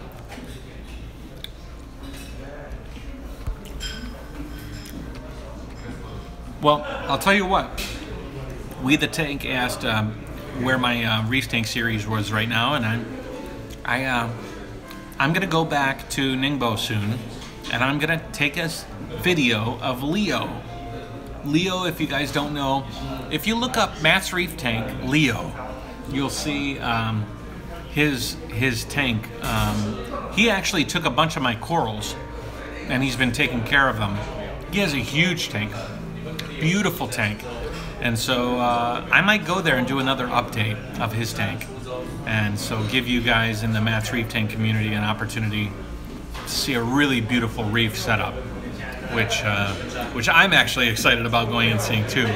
Well, I'll tell you what. We the Tank asked um, where my uh, Reef Tank series was right now, and I'm, I, uh, I'm gonna go back to Ningbo soon, and I'm gonna take a video of Leo. Leo, if you guys don't know, if you look up Matt's Reef Tank Leo, you'll see um, his his tank. Um, he actually took a bunch of my corals, and he's been taking care of them. He has a huge tank. Beautiful tank, and so uh, I might go there and do another update of his tank, and so give you guys in the Matt's Reef Tank community an opportunity to see a really beautiful reef setup, which uh, which I'm actually excited about going and seeing too.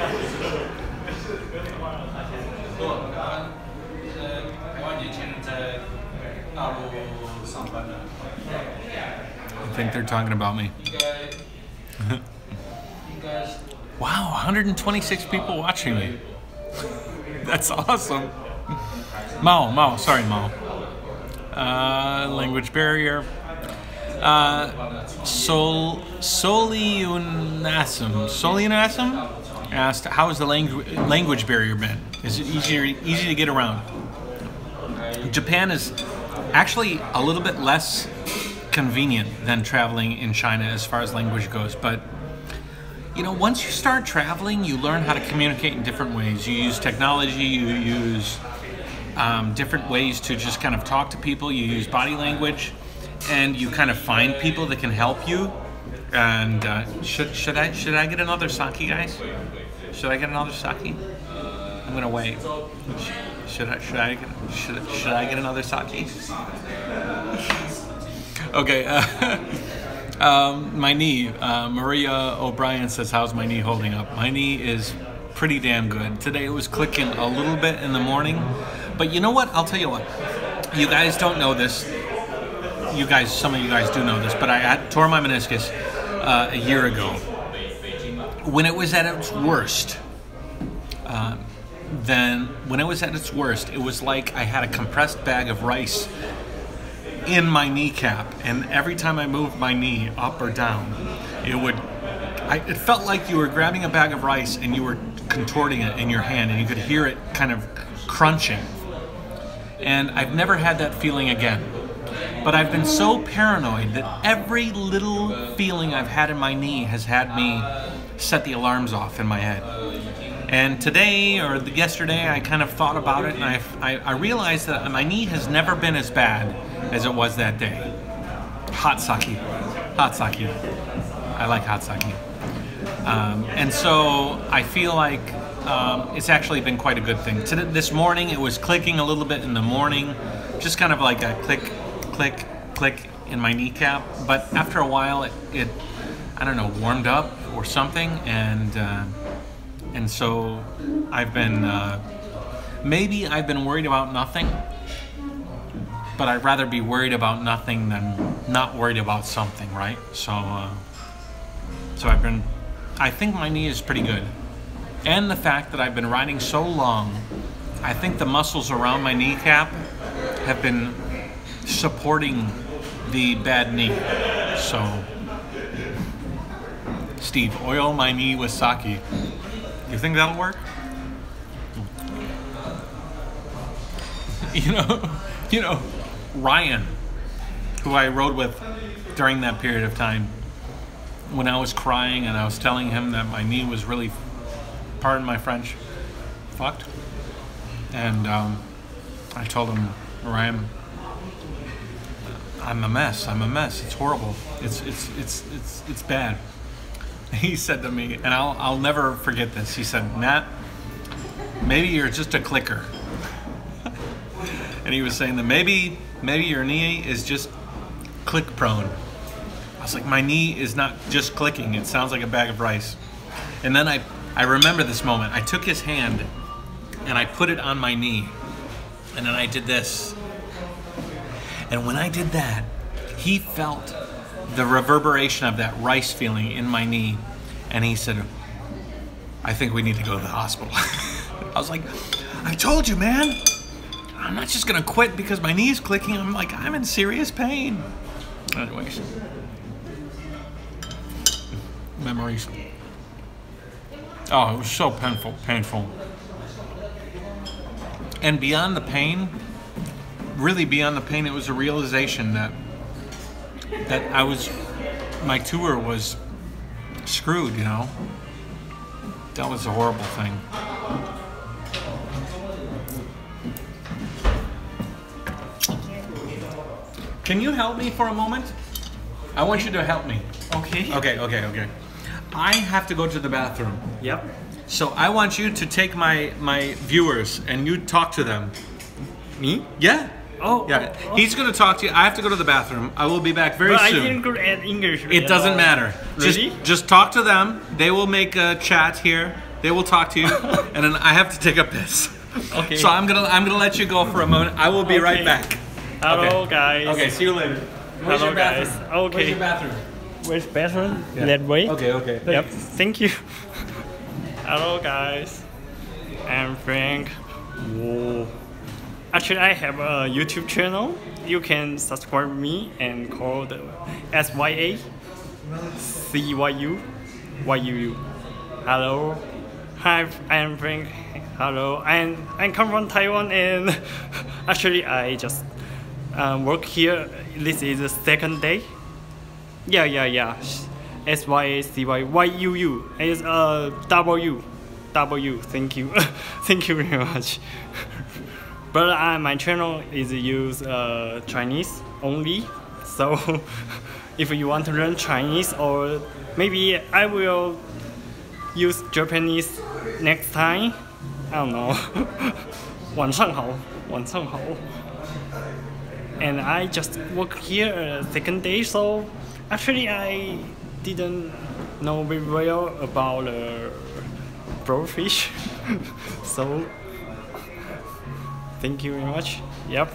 I think they're talking about me. Wow, one hundred twenty-six people watching me. That's awesome. Mao, Mao, sorry, Mao. Uh, language barrier. Uh, Sol, Soliunasum. Soliunasum asked, how has the langu language barrier been? Is it easier, easy to get around? Japan is actually a little bit less convenient than traveling in China as far as language goes, but you know, once you start traveling, you learn how to communicate in different ways. You use technology, you use um, different ways to just kind of talk to people. You use body language, and you kind of find people that can help you. And uh, should should I should I get another sake, guys? Should I get another sake? I'm gonna wait. Should I should I get, should should I get another sake? Okay. Uh, Um, my knee, uh, Maria O'Brien says, how's my knee holding up? My knee is pretty damn good. Today it was clicking a little bit in the morning, but you know what? I'll tell you what. You guys don't know this. You guys, some of you guys do know this, but I had, tore my meniscus uh, a year ago. When it was at its worst, uh, then when it was at its worst, it was like I had a compressed bag of rice in my kneecap, and every time I moved my knee up or down, it would, I, it felt like you were grabbing a bag of rice and you were contorting it in your hand, and you could hear it kind of crunching. And I've never had that feeling again. But I've been so paranoid that every little feeling I've had in my knee has had me set the alarms off in my head. And today, or yesterday, I kind of thought about it, and I, I, I realized that my knee has never been as bad as it was that day. Hot sake. Hot sake. I like hot sake. Um, and so I feel like um, it's actually been quite a good thing. Today, this morning, it was clicking a little bit in the morning, just kind of like a click, click, click in my kneecap. But after a while, it, it I don't know, warmed up or something, and uh, and so I've been, uh, maybe I've been worried about nothing, but I'd rather be worried about nothing than not worried about something, right? So, uh, so I've been, I think my knee is pretty good. And the fact that I've been riding so long, I think the muscles around my kneecap have been supporting the bad knee. So, Steve, oil my knee with sake. You think that'll work? You know, you know, Ryan, who I rode with during that period of time, when I was crying and I was telling him that my knee was really, pardon my French, fucked. And um, I told him, Ryan, I'm a mess. I'm a mess. It's horrible. It's it's it's it's it's bad. He said to me, and I'll I'll never forget this. He said, Matt, maybe you're just a clicker. And he was saying that maybe maybe your knee is just click prone. I was like, my knee is not just clicking. It sounds like a bag of rice. And then I I remember this moment. I took his hand and I put it on my knee, and then I did this. And when I did that, he felt the reverberation of that rice feeling in my knee, and he said, I think we need to go to the hospital. I was like, I told you, man. I'm not just gonna quit because my knee's clicking. I'm like, I'm in serious pain. Anyways. Memories. Oh, it was so painful, painful. And beyond the pain, really beyond the pain, it was a realization that that I was, my tour was screwed, you know? That was a horrible thing. Can you help me for a moment? I want you to help me. Okay. Okay, okay, okay. I have to go to the bathroom. Yep. So I want you to take my, my viewers and you talk to them. Me? Yeah. Oh. Yeah. Oh. He's going to talk to you. I have to go to the bathroom. I will be back very But I soon. didn't good at English. It doesn't matter. Really? Just, just talk to them. They will make a chat here. They will talk to you, and then I have to take a piss. Okay. So I'm gonna I'm gonna let you go for a moment. I will be Okay. right back. Hello, Okay. guys. Okay. See you later. Where's Hello, your bathroom? guys. Okay. Where's your bathroom? Where's bathroom? Yeah. That way? Okay. Okay. Yep. Thank you. Hello, guys. I'm Frank. Whoa. Actually, I have a YouTube channel. You can subscribe me and call the S Y A C Y U Y U U. Hello. Hi, I'm Frank. Hello. And I come from Taiwan, and actually I just um, work here. This is the second day. Yeah, yeah, yeah. S Y A C Y Y U U is uh W W. Thank you, thank you very much. But uh, my channel is use uh, Chinese only. So if you want to learn Chinese, or maybe I will use Japanese next time. I don't know. 晚上好，晚上好。And I just work here uh, second day, so actually I didn't know very well about uh, blowfish. So thank you very much. Yep.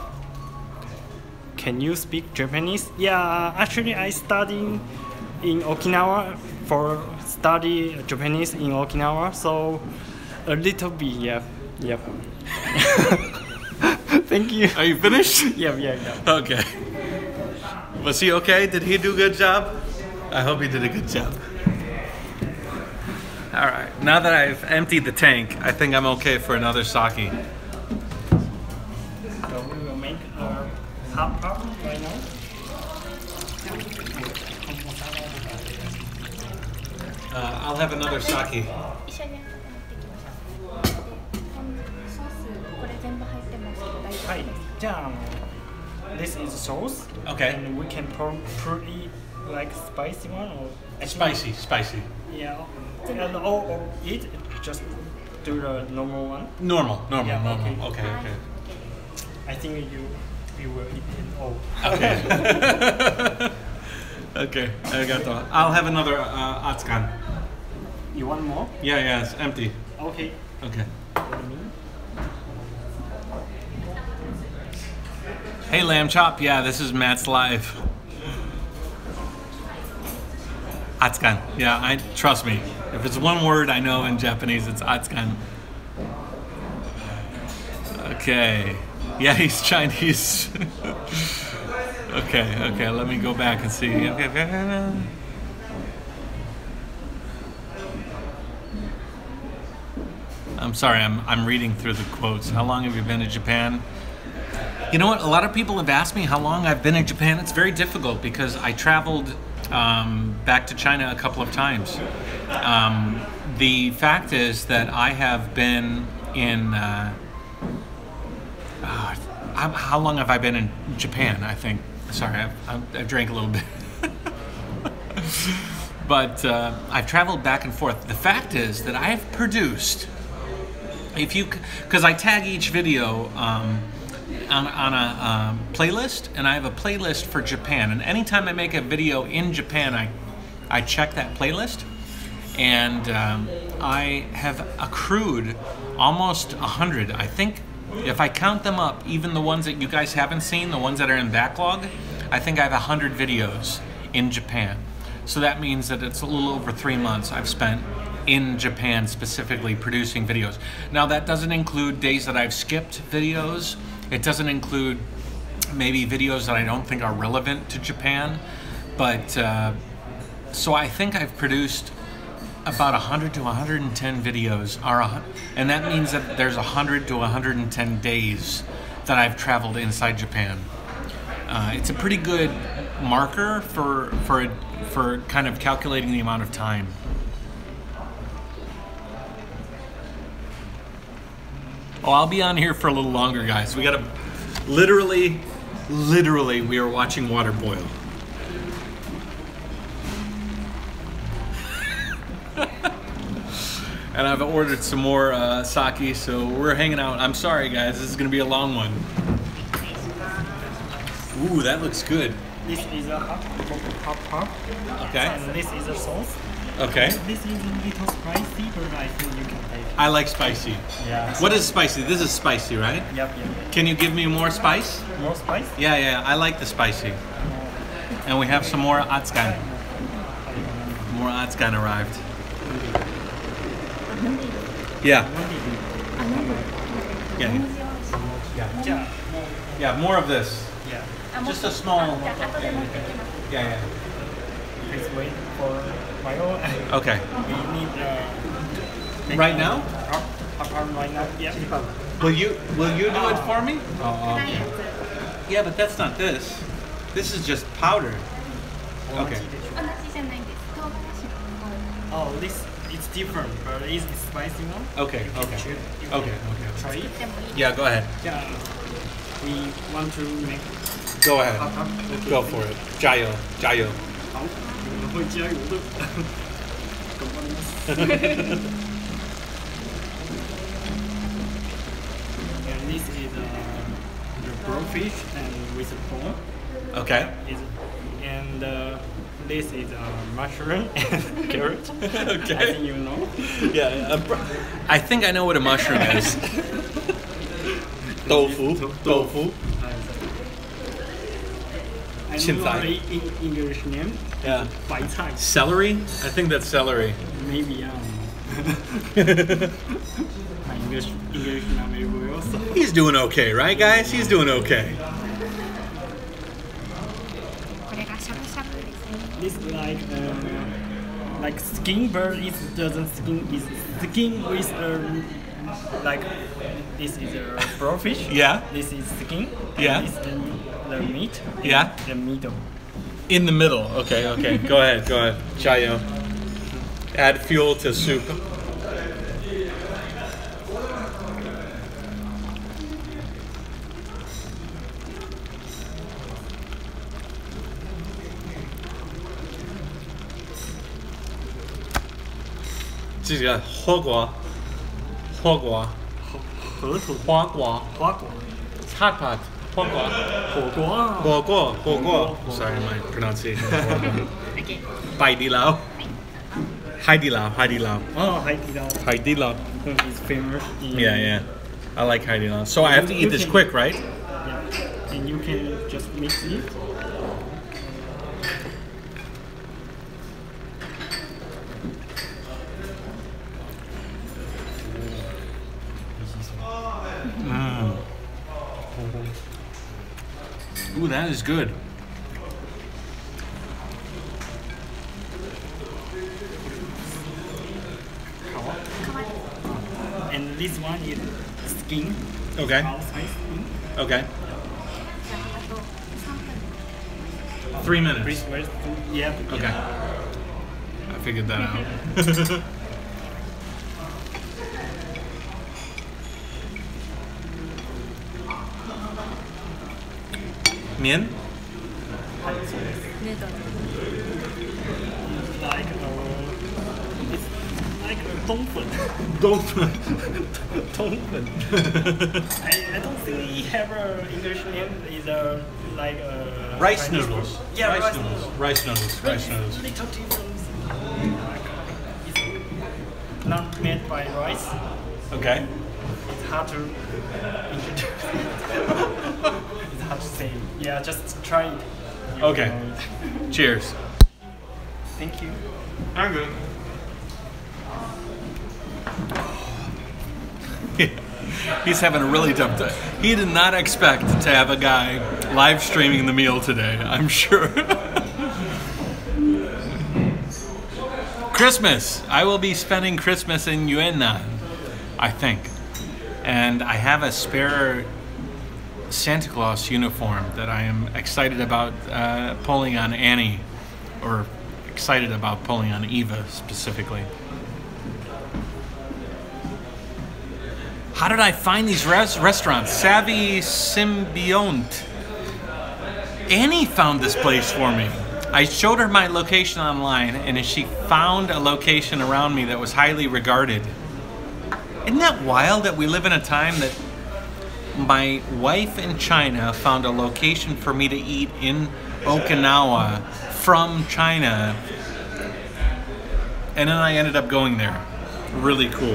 Can you speak Japanese? Yeah, actually I study in Okinawa for study Japanese in Okinawa, so a little bit. Yeah, yep. Thank you. Are you finished? Yeah, yeah, yeah. Okay. Was he okay? Did he do a good job? I hope he did a good job. All right. Now that I've emptied the tank, I think I'm okay for another sake. So we will make a half cup right now. Uh, I'll have another sake. 一緒に持ってきましょう。で、このソースこれ全部入ってますけど大丈夫ですか？ はい。じゃあ、あの this is sauce. Okay. And we can put, put it like spicy one or Spicy, spicy. Yeah. And or, or eat just do the normal one. Normal, normal, Yeah, normal. okay. Okay, okay. I think you you will eat it all. Okay. Okay, arigato. I'll have another uh, atsukan. You want more? Yeah, yeah, it's empty. Okay. Okay. Hey, Lamb Chop. Yeah, this is Matt's live. Atsukan. Yeah, I trust me. If it's one word I know in Japanese, it's atsukan. Okay. Yeah, he's Chinese. Okay, okay, let me go back and see. Okay, okay. I'm sorry, I'm, I'm reading through the quotes. How long have you been to Japan? You know what? A lot of people have asked me how long I've been in Japan. It's very difficult because I traveled um, back to China a couple of times. Um, the fact is that I have been in... Uh, uh, how long have I been in Japan, I think? Sorry, I've, I've, I drank a little bit. But uh, I've traveled back and forth. The fact is that I have produced, if you, because I tag each video um, on, on a um, playlist, and I have a playlist for Japan. And anytime I make a video in Japan, I, I check that playlist. And um, I have accrued almost a hundred. I think if I count them up, even the ones that you guys haven't seen, the ones that are in backlog, I think I have a hundred videos in Japan. So that means that it's a little over three months I've spent in Japan specifically producing videos. Now that doesn't include days that I've skipped videos. It doesn't include maybe videos that I don't think are relevant to Japan. But uh, so I think I've produced about one hundred to one hundred ten videos, are, and that means that there's one hundred to one hundred ten days that I've traveled inside Japan. Uh, it's a pretty good marker for for for kind of calculating the amount of time. Oh, I'll be on here for a little longer, guys. We gotta literally, literally, we are watching water boil. And I've ordered some more uh, sake, so we're hanging out. I'm sorry, guys. This is gonna be a long one. Ooh, that looks good. This is a hot hot hot. Okay. And this is a sauce. Okay. This is a little spicy, but I think you can taste. I like spicy. Yeah. What is spicy? This is spicy, right? Yep, yep. Can you give me more spice? More spice? Yeah, yeah. I like the spicy. And we have some more atsukan. More atsukan arrived. Yeah. Yeah. Yeah. Yeah. Yeah. More of this. Yeah. Just a small. Yeah, yeah. Please wait for a while. Okay. We need uh, Right now? Hot, hot, hot right now. Yeah. Will you Will you do it for me? Oh, okay. Yeah, but that's not this. This is just powder. Okay. Oh, this it's different, but it's the spicy one. Okay. Okay. Should- you can Okay. Okay. Try it. Yeah. Go ahead. Yeah. We want to make Go hot, ahead. hot. Okay. Go for it. Jayo. Jayo. 好，我们会加油的。頑張ります。And this is uh, the blowfish and with prawn. Okay. Is and uh, this is uh, mushroom and carrot. Okay. I think you know. Yeah. I think I know what a mushroom is. Tofu. Tofu. I don't know Chinzai. the in English name. Yeah. 白菜 Celery? I think that's celery. Maybe I don't know. My English English not very well. So. He's doing okay, right, guys? He's doing okay. It's like uh, like skin, but it doesn't skin. Is skin with um, like this is a blowfish. Yeah. This is skin. Yeah. And this is the, the meat. Yeah. The middle. In the middle. Okay, okay. Go ahead, go ahead. Chayo. Add fuel to soup. This is火锅，火锅， 河豚花瓜， 花果 hot pot，火锅， 火锅啊。 火锅，火锅。Sorry, my pronunciation is horrible. 海底捞，海底捞，海底捞， Oh, 海底捞。 海底捞。 It's famous. In, Yeah, yeah. I like Hai Di Lao. So I have to eat this quick, right? Yeah. And you can just mix it. Ooh, that is good. this one is skin. Okay. Outside skin. Okay. じゃああとさんぷん Three minutes. Please wait. Yeah. Okay. I figured that out. Mian? はいそうですねどうぞ Like uh, it's like a dongfen. Don't. Dongfen. I, I don't think we have a English name. Is a like a Rice Chinese noodles. word. Yeah, rice, rice noodles. noodles. Rice noodles. But Rice it's noodles. little different. Like, it's not made by rice. Okay. It's hard to introduce. It's hard to say. Yeah, just try it. You Okay. know it. Cheers. Thank you. I'm good. He's having a really tough time. He did not expect to have a guy live streaming the meal today, I'm sure. Christmas. I will be spending Christmas in Yunnan, I think. And I have a spare Santa Claus uniform that I am excited about uh, pulling on Annie, or excited about pulling on Eva specifically. How did I find these res- restaurants? Savvy Symbiont. Annie found this place for me. I showed her my location online, and she found a location around me that was highly regarded. Isn't that wild that we live in a time that my wife in China found a location for me to eat in Okinawa from China, and then I ended up going there. Really cool.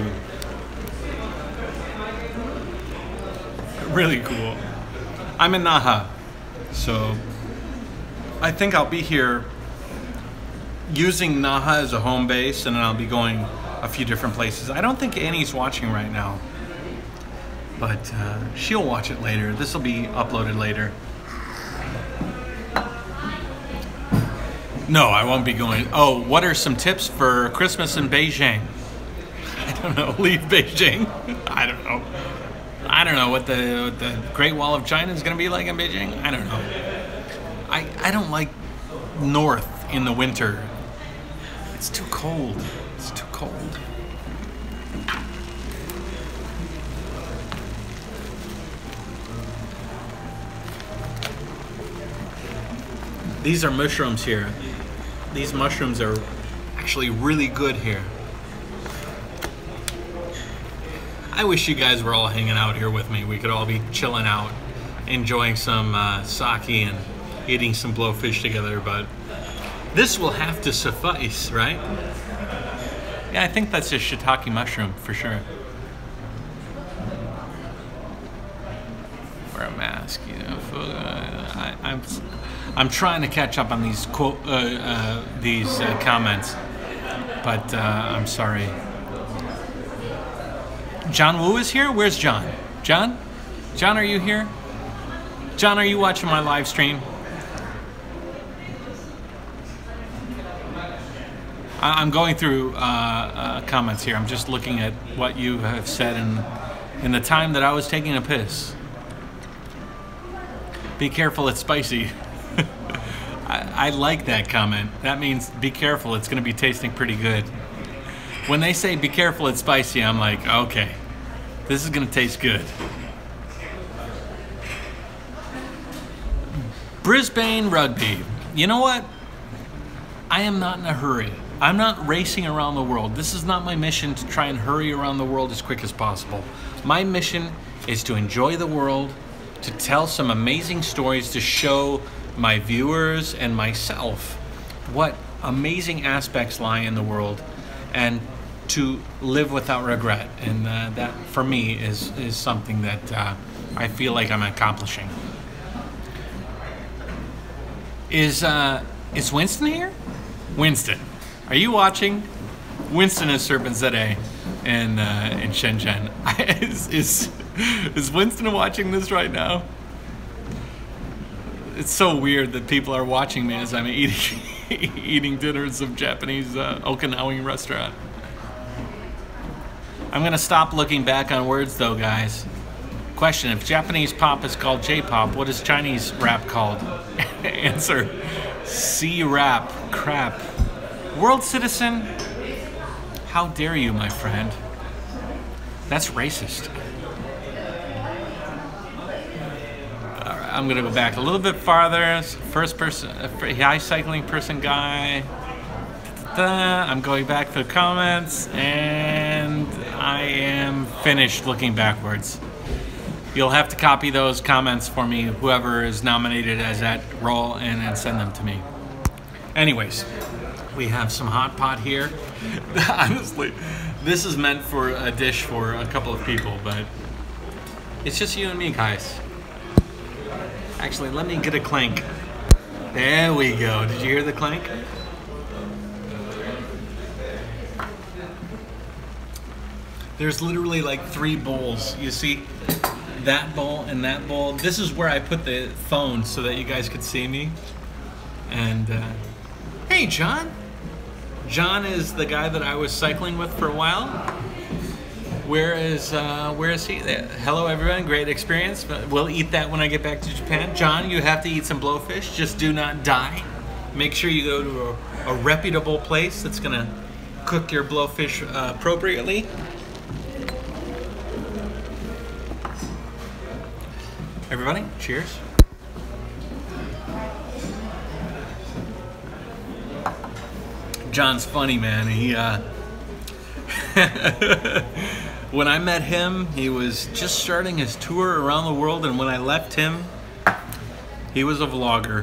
Really cool. I'm in Naha, so I think I'll be here using Naha as a home base, and then I'll be going a few different places. I don't think Annie's watching right now, but uh, she'll watch it later. This will be uploaded later. No, I won't be going. Oh, what are some tips for Christmas in Beijing? I don't know. Leave Beijing. I don't know. I don't know what the what the Great Wall of China is going to be like in Beijing. I don't know. I I don't like north in the winter. It's too cold. It's too cold. These are mushrooms here. These mushrooms are actually really good here. I wish you guys were all hanging out here with me. We could all be chilling out, enjoying some uh, sake and eating some blowfish together, but this will have to suffice, right? Yeah, I think that's a shiitake mushroom for sure. Wear a mask, you know. I, I'm, I'm trying to catch up on these quote, uh, uh, these uh, comments, but uh, I'm sorry. John Woo is here? Where's John? John? John, are you here? John, are you watching my live stream? I'm going through uh, uh, comments here. I'm just looking at what you have said in, in the time that I was taking a piss. Be careful, it's spicy. I, I like that comment. That means be careful, it's going to be tasting pretty good. When they say be careful, it's spicy, I'm like, okay, this is going to taste good. Brisbane Rugby. You know what? I am not in a hurry. I'm not racing around the world. This is not my mission to try and hurry around the world as quick as possible. My mission is to enjoy the world, to tell some amazing stories, to show my viewers and myself what amazing aspects lie in the world, and to live without regret. And uh, that, for me, is, is something that uh, I feel like I'm accomplishing. Is, uh, is Winston here? Winston, are you watching? Winston is Serpent Zede in, uh, in Shenzhen. is, is, is Winston watching this right now? It's so weird that people are watching me as I'm eating, eating dinner at some Japanese uh, Okinawan restaurant. I'm gonna stop looking back on words though, guys. Question, if Japanese pop is called J-pop, what is Chinese rap called? Answer, C-rap, crap. World citizen? How dare you, my friend? That's racist. All right, I'm gonna go back a little bit farther. First person, high cycling person guy. I'm going back to the comments, and I am finished looking backwards. You'll have to copy those comments for me, whoever is nominated as that role, and then send them to me. Anyways, we have some hot pot here. Honestly, this is meant for a dish for a couple of people, but it's just you and me, guys. Actually, let me get a clank. There we go. Did you hear the clank? There's literally like three bowls. You see that bowl and that bowl. This is where I put the phone so that you guys could see me. And uh, hey, John. John is the guy that I was cycling with for a while. Where is uh, where is he? Hello, everyone. Great experience. But we'll eat that when I get back to Japan. John, you have to eat some blowfish. Just do not die. Make sure you go to a, a reputable place that's gonna cook your blowfish uh, appropriately. Everybody, cheers. John's funny, man. He, uh, when I met him, he was just starting his tour around the world, and when I left him, he was a vlogger.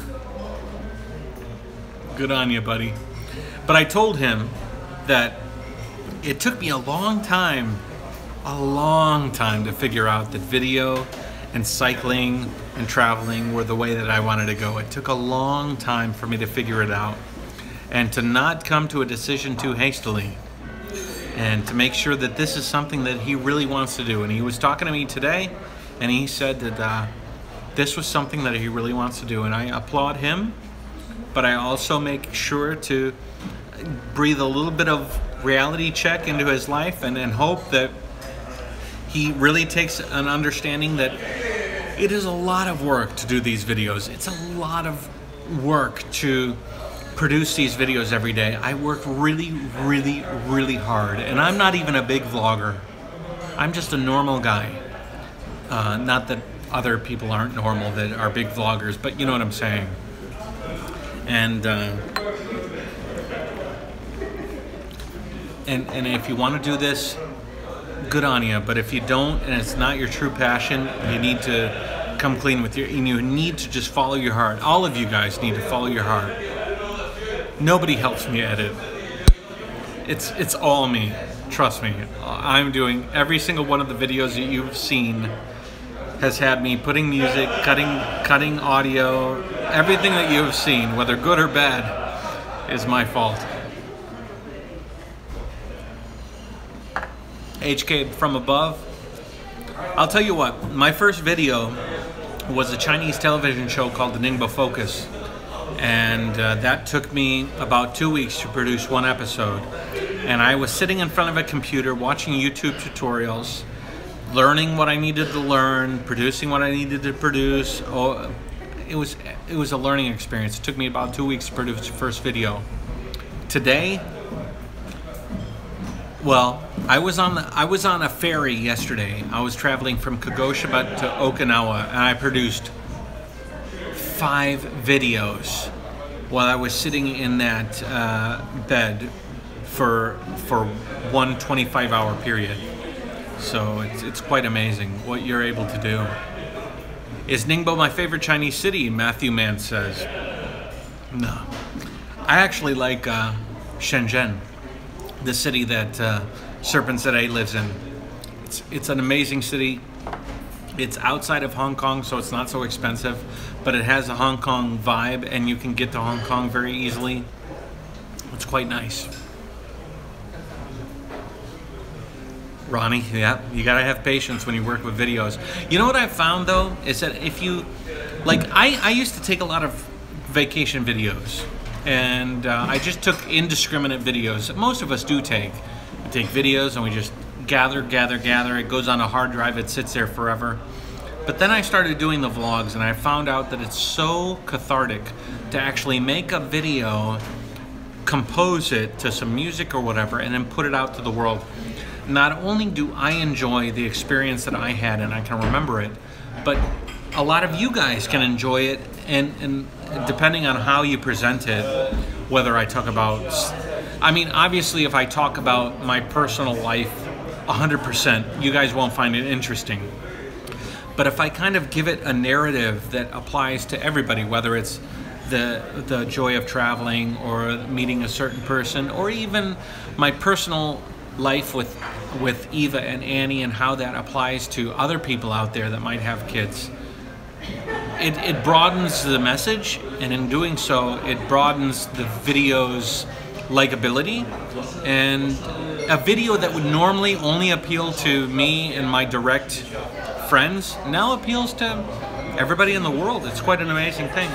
Good on you, buddy. But I told him that it took me a long time, a long time to figure out that video and cycling and traveling were the way that I wanted to go. It took a long time for me to figure it out and to not come to a decision too hastily and to make sure that this is something that he really wants to do. And he was talking to me today and he said that uh, this was something that he really wants to do, and I applaud him, but I also make sure to breathe a little bit of reality check into his life and, and hope that he really takes an understanding that it is a lot of work to do these videos. It's a lot of work to produce these videos every day. I work really, really, really hard, and I'm not even a big vlogger. I'm just a normal guy. Uh, not that other people aren't normal that are big vloggers, but you know what I'm saying. And uh, and and if you want to do this, good on you. But if you don't, and it's not your true passion, you need to come clean with your. You need to just follow your heart. All of you guys need to follow your heart. Nobody helps me edit. It's it's all me. Trust me. I'm doing every single one of the videos that you've seen has had me putting music, cutting cutting audio, everything that you have seen, whether good or bad, is my fault. H K from above. I'll tell you what, my first video was a Chinese television show called the Ningbo Focus. And uh, that took me about two weeks to produce one episode. And I was sitting in front of a computer watching YouTube tutorials, learning what I needed to learn, producing what I needed to produce. Oh, it was, it was a learning experience. It took me about two weeks to produce the first video. Today, well, I was on the, I was on a ferry yesterday. I was traveling from Kagoshima to Okinawa, and I produced five videos while I was sitting in that uh, bed for for one twenty-five hour period. So it's it's quite amazing what you're able to do. Is Ningbo my favorite Chinese city? Matthew Mann says. No, I actually like uh, Shenzhen, the city that uh, Serpent Today lives in. It's it's an amazing city. It's outside of Hong Kong, so it's not so expensive, but it has a Hong Kong vibe, and you can get to Hong Kong very easily. It's quite nice. Ronnie, yeah, you gotta have patience when you work with videos. You know what I've found though, is that if you, like, I, I used to take a lot of vacation videos, and uh, I just took indiscriminate videos. Most of us do take. We take videos and we just gather, gather, gather. It goes on a hard drive. It sits there forever. But then I started doing the vlogs, and I found out that it's so cathartic to actually make a video, compose it to some music or whatever, and then put it out to the world. Not only do I enjoy the experience that I had and I can remember it, but a lot of you guys can enjoy it, and, and depending on how you present it, whether I talk about, I mean, obviously if I talk about my personal life one hundred percent, you guys won't find it interesting. But if I kind of give it a narrative that applies to everybody, whether it's the the joy of traveling or meeting a certain person, or even my personal life with with Eva and Annie and how that applies to other people out there that might have kids, it, it broadens the message, and in doing so, it broadens the video's likability. And a video that would normally only appeal to me and my direct friends now appeals to everybody in the world. It's quite an amazing thing.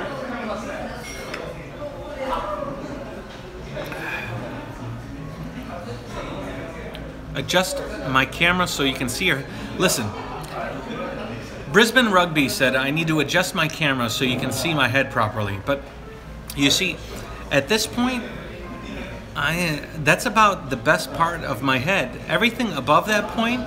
Adjust my camera so you can see her. Listen, Brisbane Rugby said I need to adjust my camera so you can see my head properly. But you see, at this point, I that's about the best part of my head. Everything above that point,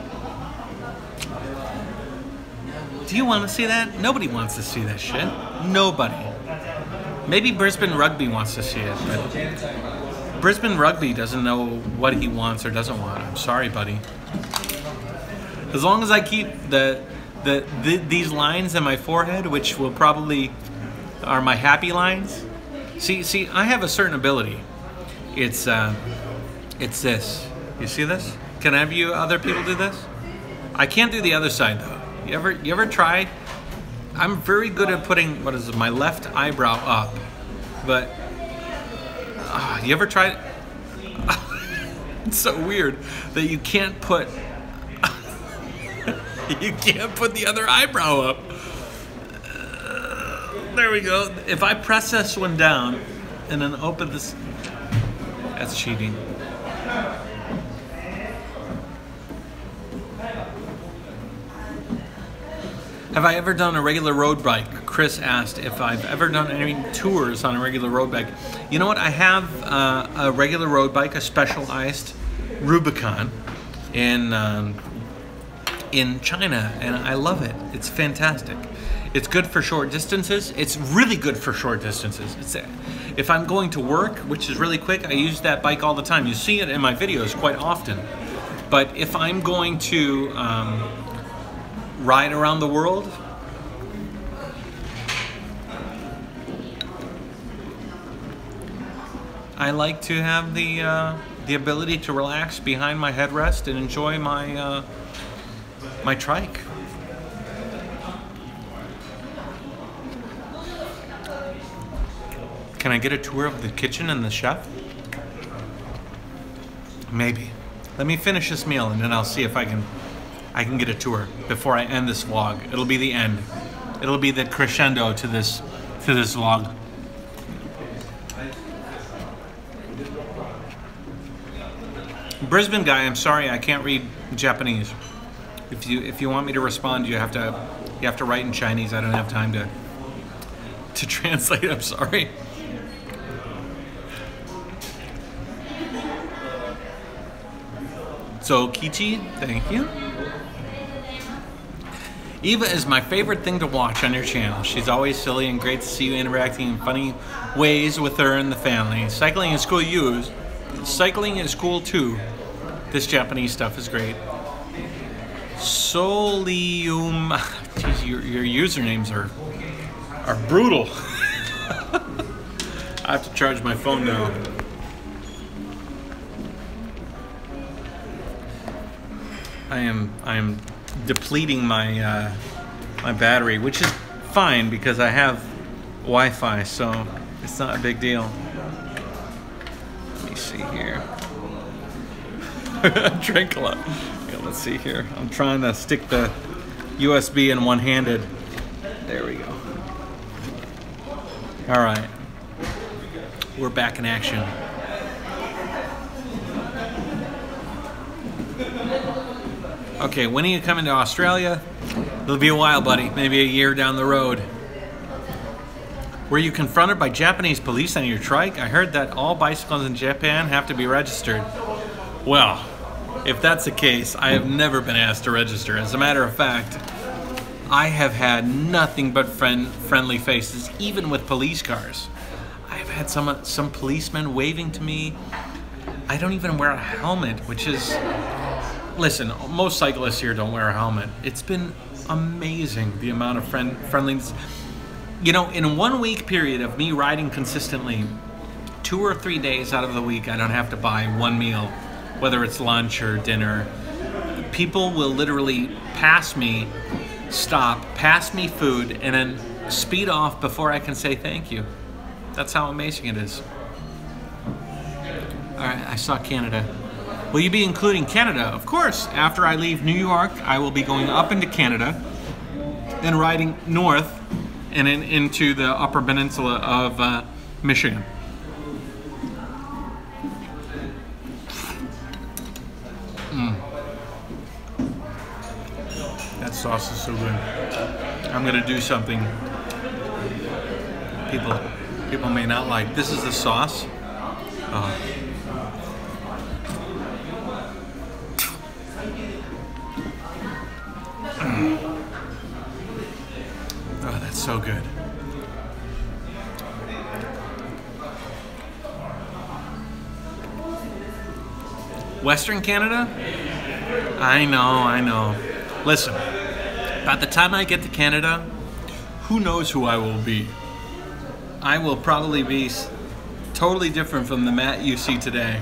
do you want to see that? Nobody wants to see that shit. Nobody. Maybe Brisbane Rugby wants to see it, but Brisbane Rugby doesn't know what he wants or doesn't want. I'm sorry, buddy. As long as I keep the, the, the these lines in my forehead, which will probably are my happy lines. See, see, I have a certain ability. It's uh, it's this. You see this? Can I have you other people do this? I can't do the other side though. You ever you ever try? I'm very good at putting, what is it, my left eyebrow up, but uh, you ever tried? It's so weird that you can't put you can't put the other eyebrow up. Uh, there we go. If I press this one down and then open this, that's cheating. Have I ever done a regular road bike? Chris asked if I've ever done any tours on a regular road bike. You know what? I have uh, a regular road bike, a specialized Rubicon in um, in China, and I love it. It's fantastic. It's good for short distances. It's really good for short distances. It's, if I'm going to work, which is really quick, I use that bike all the time. You see it in my videos quite often. But if I'm going to um, ride around the world, I like to have the uh, the ability to relax behind my headrest and enjoy my uh, my trike. Can I get a tour of the kitchen and the chef? Maybe. Let me finish this meal and then I'll see if I can I can get a tour before I end this vlog. It'll be the end. It'll be the crescendo to this to this vlog. Brisbane guy, I'm sorry I can't read Japanese. If you if you want me to respond, you have to you have to write in Chinese. I don't have time to to translate. I'm sorry. So Kichi, thank you. Eva is my favorite thing to watch on your channel. She's always silly and great to see you interacting in funny ways with her and the family. Cycling is cool. Use cycling is cool too. This Japanese stuff is great. Solium, geez, your your usernames are are brutal. I have to charge my phone now. I am I am depleting my uh, my battery, which is fine because I have Wi-Fi, so it's not a big deal. Let me see here. I drank a lot. Yeah, let's see here. I'm trying to stick the U S B in one-handed. There we go. All right, we're back in action. Okay, when are you coming to Australia? It'll be a while, buddy. Maybe a year down the road. Were you confronted by Japanese police on your trike? I heard that all bicycles in Japan have to be registered. Well, if that's the case, I have never been asked to register. As a matter of fact, I have had nothing but friend, friendly faces, even with police cars. I've had some, some policemen waving to me. I don't even wear a helmet, which is... Listen, most cyclists here don't wear a helmet. It's been amazing, the amount of friend, friendliness. You know, in a one week period of me riding consistently, two or three days out of the week, I don't have to buy one meal, whether it's lunch or dinner. People will literally pass me, stop, pass me food, and then speed off before I can say thank you. That's how amazing it is. All right, I saw Canada. Will you be including Canada? Of course. After I leave New York, I will be going up into Canada and riding north and in, into the Upper Peninsula of uh, Michigan. Mm. That sauce is so good. I'm gonna do something people people may not like. This is the sauce. Oh. Oh, that's so good. Western Canada? I know, I know. Listen, by the time I get to Canada, who knows who I will be? I will probably be totally different from the Matt you see today.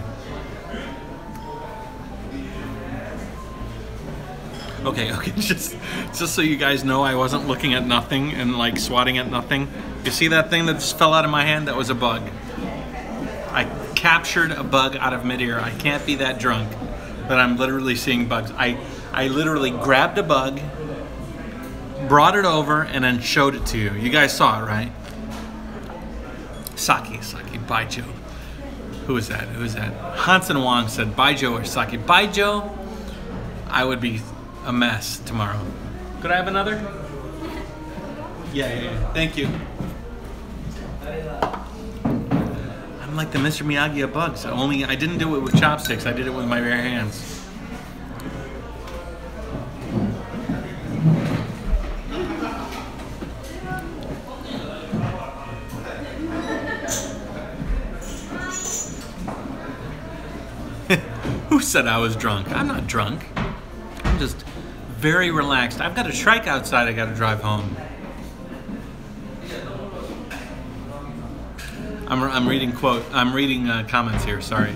Okay, okay, just just so you guys know, I wasn't looking at nothing and like swatting at nothing. You see that thing that just fell out of my hand? That was a bug. I captured a bug out of midair. I can't be that drunk that I'm literally seeing bugs. I, I literally grabbed a bug, brought it over, and then showed it to you. You guys saw it, right? Sake, sake, Baijiu. Who is that? Who is that? Hansen Wong said Baijiu or sake. Baijiu, I would be a mess tomorrow. Could I have another? Yeah, yeah, yeah. Thank you. I'm like the Mister Miyagi of bugs. Only I didn't do it with chopsticks. I did it with my bare hands. Who said I was drunk? I'm not drunk. I'm just very relaxed. I've got a trike outside I got to drive home. I'm, I'm reading quote. I'm reading uh, comments here. Sorry.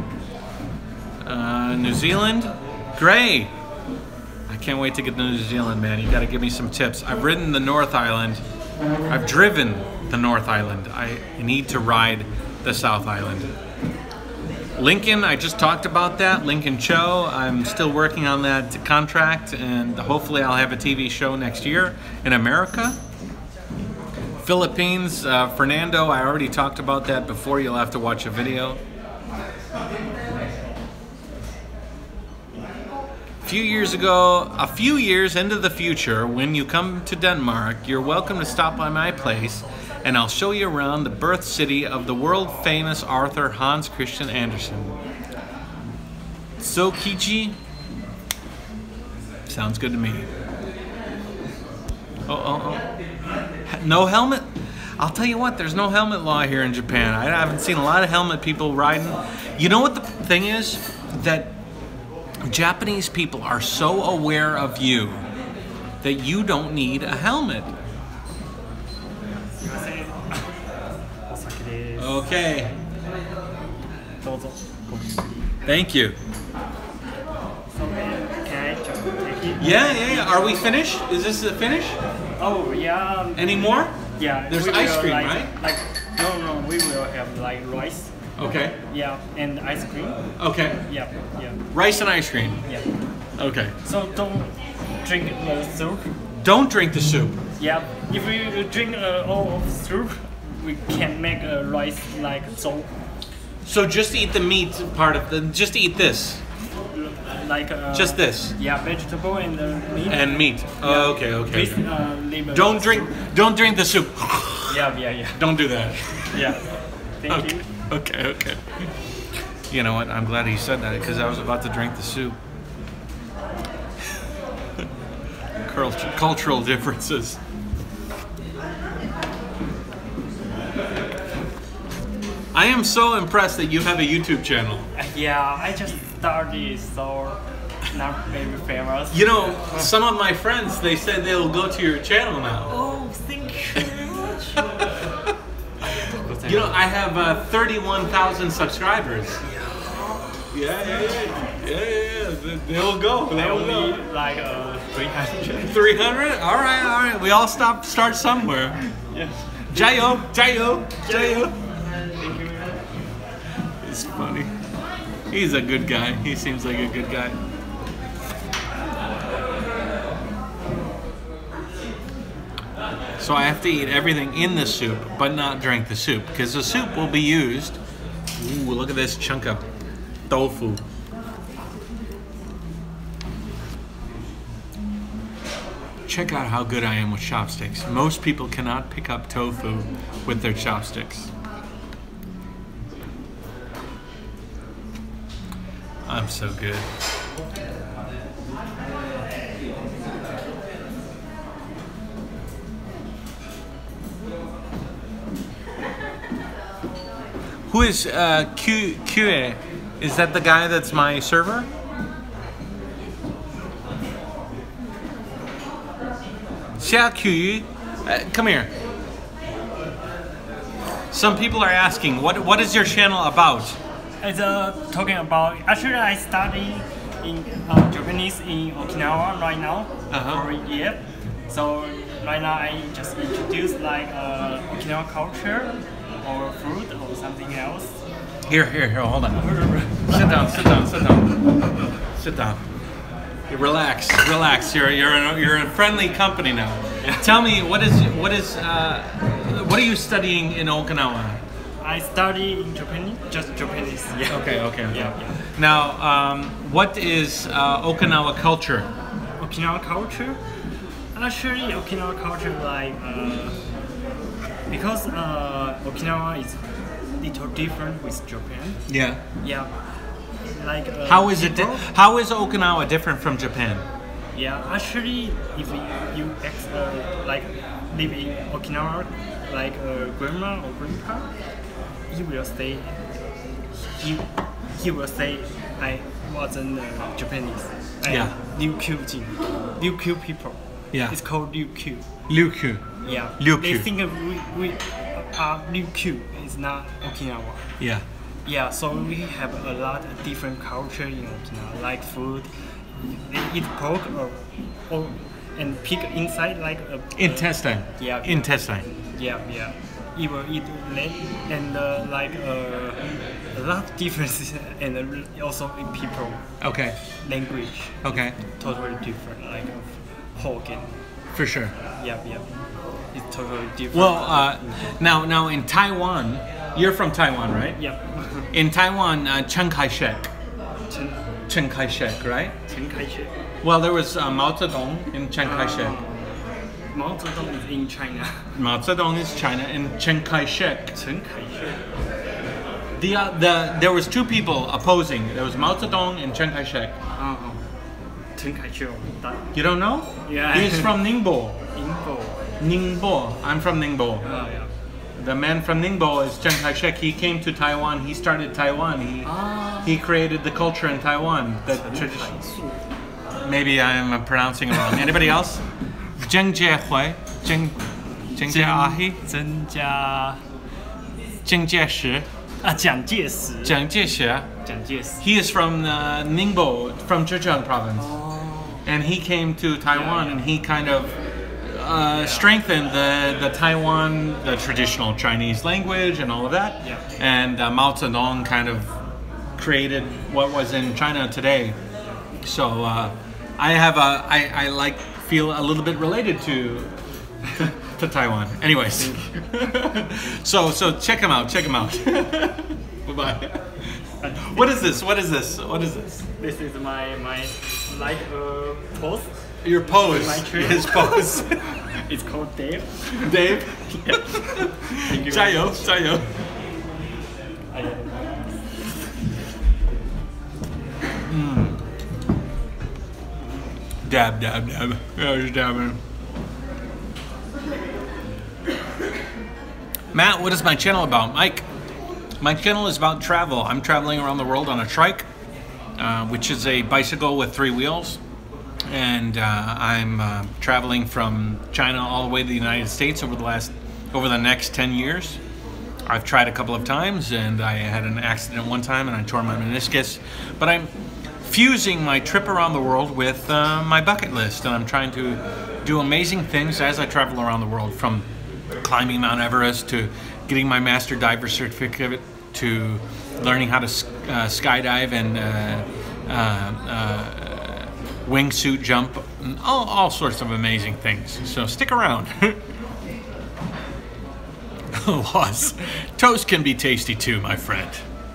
Uh, New Zealand, Gray. I can't wait to get to New Zealand, man. You got to give me some tips. I've ridden the North Island. I've driven the North Island. I need to ride the South Island. Lincoln, I just talked about that. Lincoln Cho, I'm still working on that contract, and hopefully I'll have a T V show next year in America. Philippines, uh, Fernando, I already talked about that before. You'll have to watch a video. A few years ago, a few years into the future, when you come to Denmark, you're welcome to stop by my place, and I'll show you around the birth city of the world-famous author Hans Christian Andersen. Sokichi? Sounds good to me. Oh, oh, oh. No helmet? I'll tell you what, there's no helmet law here in Japan. I haven't seen a lot of helmet people riding. You know what the thing is? That Japanese people are so aware of you that you don't need a helmet. Okay. Thank you. Yeah, yeah, yeah. Are we finished? Is this the finish? Oh, yeah. Any more? Yeah. There's we ice will, cream, like, right? Like, no, no, we will have like rice. Okay. Yeah, and ice cream. Okay. Yeah, yeah. Rice and ice cream. Yeah. Okay. So don't drink the soup. Don't drink the soup. Yeah. If we drink uh, all of soup, we can make a rice like so. So just eat the meat part of the. Just eat this. like uh, Just this Yeah, vegetable and uh, meat. and meat. Oh, okay, okay. With, okay. uh, liver. Don't drink. Don't drink the soup. Yeah, yeah, yeah. Don't do that. Yeah. Thank Okay, you. okay, okay. You know what? I'm glad he said that because I was about to drink the soup. Cult- Cultural differences. I am so impressed that you have a YouTube channel. Yeah, I just started, so not very famous. You know, some of my friends, they said they'll go to your channel now. Oh, thank you very much. You know, I have uh, thirty-one thousand subscribers. Yeah, yeah, yeah, yeah, yeah, yeah. They'll go. I They'll only go. like uh, three hundred. three hundred? All right, all right. We all stop, start somewhere. Yeah. Jayo, Jayo, Jayo. Thank you very much. It's funny. He's a good guy. He seems like a good guy. So I have to eat everything in the soup, but not drink the soup, because the soup will be used. Ooh, look at this chunk of tofu. Check out how good I am with chopsticks. Most people cannot pick up tofu with their chopsticks. I'm so good. Who is uh, Q QA? Is that the guy that's my server? Xia Q, uh, come here. Some people are asking, what what is your channel about? It's uh, talking about, actually I study in uh, Japanese in Okinawa right now Uh-huh. for a year. So right now I just introduce like uh, Okinawa culture or food or something else. Here, here, here, hold on. Sit down, sit down, sit down. Sit down. You relax, relax. You're you're in, you're in friendly company now. Tell me, what is what is uh, what are you studying in Okinawa? I study in Japanese, just Japanese. Yeah. Okay, okay, okay. Yeah, yeah. Now, um, what is uh, Okinawa culture? Okinawa culture? Actually, Okinawa culture like uh, because uh, Okinawa is little different with Japan. Yeah. Yeah. Like uh, How is it? Di- people- how is Okinawa different from Japan? Yeah, actually, if you, you ex, uh, like live in Okinawa, like uh, grandma or grandpa, he will say he he will say I wasn't uh, Japanese. I Yeah. am Ryukyu Jin, Ryukyu people. Yeah. It's called Ryukyu. Ryukyu. Yeah. Ryukyu. They think of we we are Ryukyu. It's not Okinawa. Yeah. Yeah, so we have a lot of different culture in Okinawa, like food. They eat pork or, or and pig inside like a Intestine. Yeah. Intestine. Yeah, yeah. You will eat leg and uh, like uh, a lot of differences and uh, also in people Okay. language. Okay. Totally different, like of Hokkien. For sure. Yeah, yeah. It's totally different. Well, uh, now now in Taiwan, you're from Taiwan, right? yeah. In Taiwan, uh, Chiang Kai-shek. Chen, Chiang Kai-shek, right? Chen Kai-shek. Well, there was uh, Mao Zedong in Chiang Kai-shek. Mao Zedong is in China. Mao Zedong is China, and Chiang Kai-shek. Chen Kai-shek. The uh, the there was two people opposing. There was Mao Zedong and Chiang Kai-shek. Uh, Chen Kai-shek. That You don't know? Yeah. He's from Ningbo. info. Ningbo. I'm from Ningbo. Oh, yeah. The man from Ningbo is Chiang Kai-shek. He came to Taiwan. He started Taiwan. He Ah. he created the culture in Taiwan. The tradition. Maybe I'm pronouncing it wrong. Anybody else? Zheng Jiehui. Zheng Zheng Jiahi. 增加 Zheng Jieshi. 啊，蒋介石， Zheng Jieshi. 蒋介石。 He is from uh, Ningbo, from Zhejiang province. And he came to Taiwan and he kind of uh, strengthened the, the Taiwan, the traditional Chinese language and all of that. Yeah. And uh, Mao Zedong kind of created what was in China today. So uh, I have a, I, I like, feel a little bit related to, to, to Taiwan. Anyways. so, so check him out, check him out. Bye-bye. What is this? What is this? What is this? This is my my like uh, post. Your pose. My trip. His pose. It's called Dave. Dave. Yeah. Thank you. very Jayo. much. Jayo. I don't know. Dab, dab, dab. Yeah, just dabbing. Matt, what is my channel about? Mike, my channel is about travel. I'm traveling around the world on a trike, uh, which is a bicycle with three wheels. And uh, I'm uh, traveling from China all the way to the United States over the last, over the next ten years. I've tried a couple of times, and I had an accident one time, and I tore my meniscus. But I'm fusing my trip around the world with uh, my bucket list, and I'm trying to do amazing things as I travel around the world, from climbing Mount Everest to getting my master diver certificate to learning how to uh, skydive and uh, uh, uh, wingsuit jump, and all, all sorts of amazing things. So stick around. Loss. Toast can be tasty too, my friend.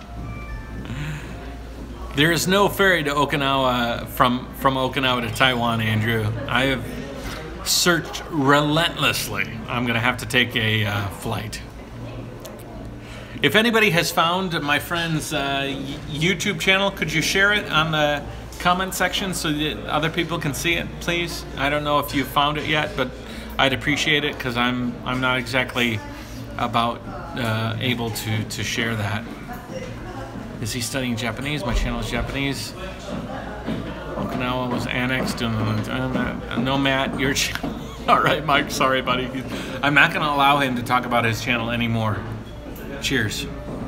There is no ferry to Okinawa from from Okinawa to Taiwan, Andrew. I have searched relentlessly. I'm gonna have to take a uh, flight. If anybody has found my friend's uh, YouTube channel, could you share it on the comment section so that other people can see it, please? I don't know if you've found it yet, but I'd appreciate it, because I'm I'm not exactly about uh, able to to share that. Is he studying Japanese? My channel is Japanese. Okinawa was annexed. No, Matt, your channel. All right, Mike, sorry, buddy. I'm not going to allow him to talk about his channel anymore. Cheers.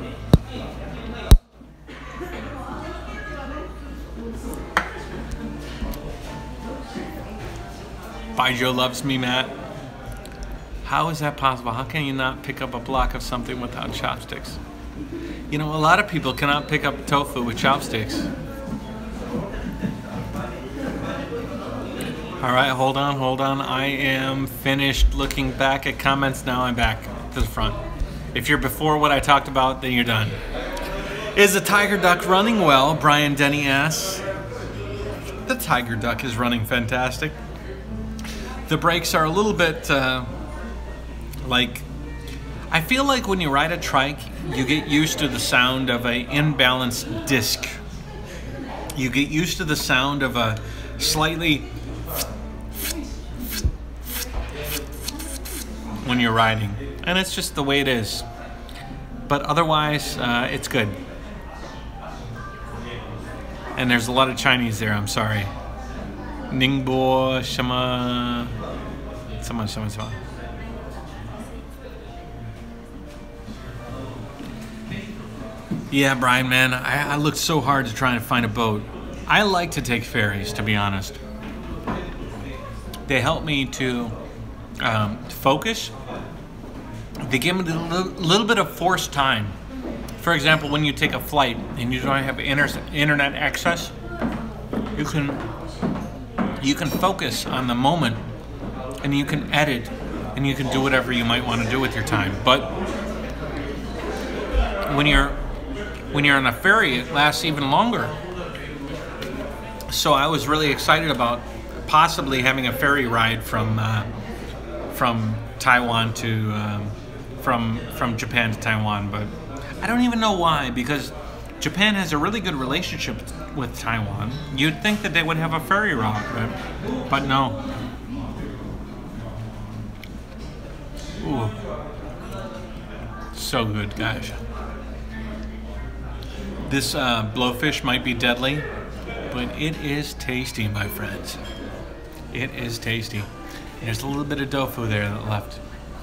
Baijo loves me, Matt. How is that possible? How can you not pick up a block of something without chopsticks? You know, a lot of people cannot pick up tofu with chopsticks. All right, hold on, hold on. I am finished looking back at comments. Now I'm back to the front. If you're before what I talked about, then you're done. Is the tiger duck running well? Brian Denny asks. The tiger duck is running fantastic. The brakes are a little bit uh, like, I feel like when you ride a trike, you get used to the sound of an imbalanced disc. You get used to the sound of a slightly when you're riding, and it's just the way it is. But otherwise, uh, it's good. And there's a lot of Chinese there, I'm sorry. Ningbo Shama Sama Shama Sama. Yeah, Brian, man, I, I looked so hard to try and find a boat. I like to take ferries, to be honest. They help me to um, focus. They give me a little, little bit of forced time. For example, when you take a flight and you don't have inter internet access, you can you can focus on the moment, and you can edit, and you can do whatever you might want to do with your time. But when you're when you're on a ferry, it lasts even longer. So I was really excited about possibly having a ferry ride from uh, from Taiwan to um, from from Japan to Taiwan, but I don't even know why, because Japan has a really good relationship with Taiwan. You'd think that they would have a ferry route, but, but no. Ooh, so good, guys. This uh, blowfish might be deadly, but it is tasty, my friends. It is tasty. There's a little bit of tofu there that left.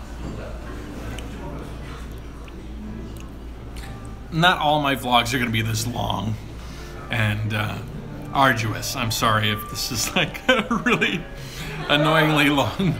Not all my vlogs are going to be this long and uh, arduous. I'm sorry if this is like a really annoyingly long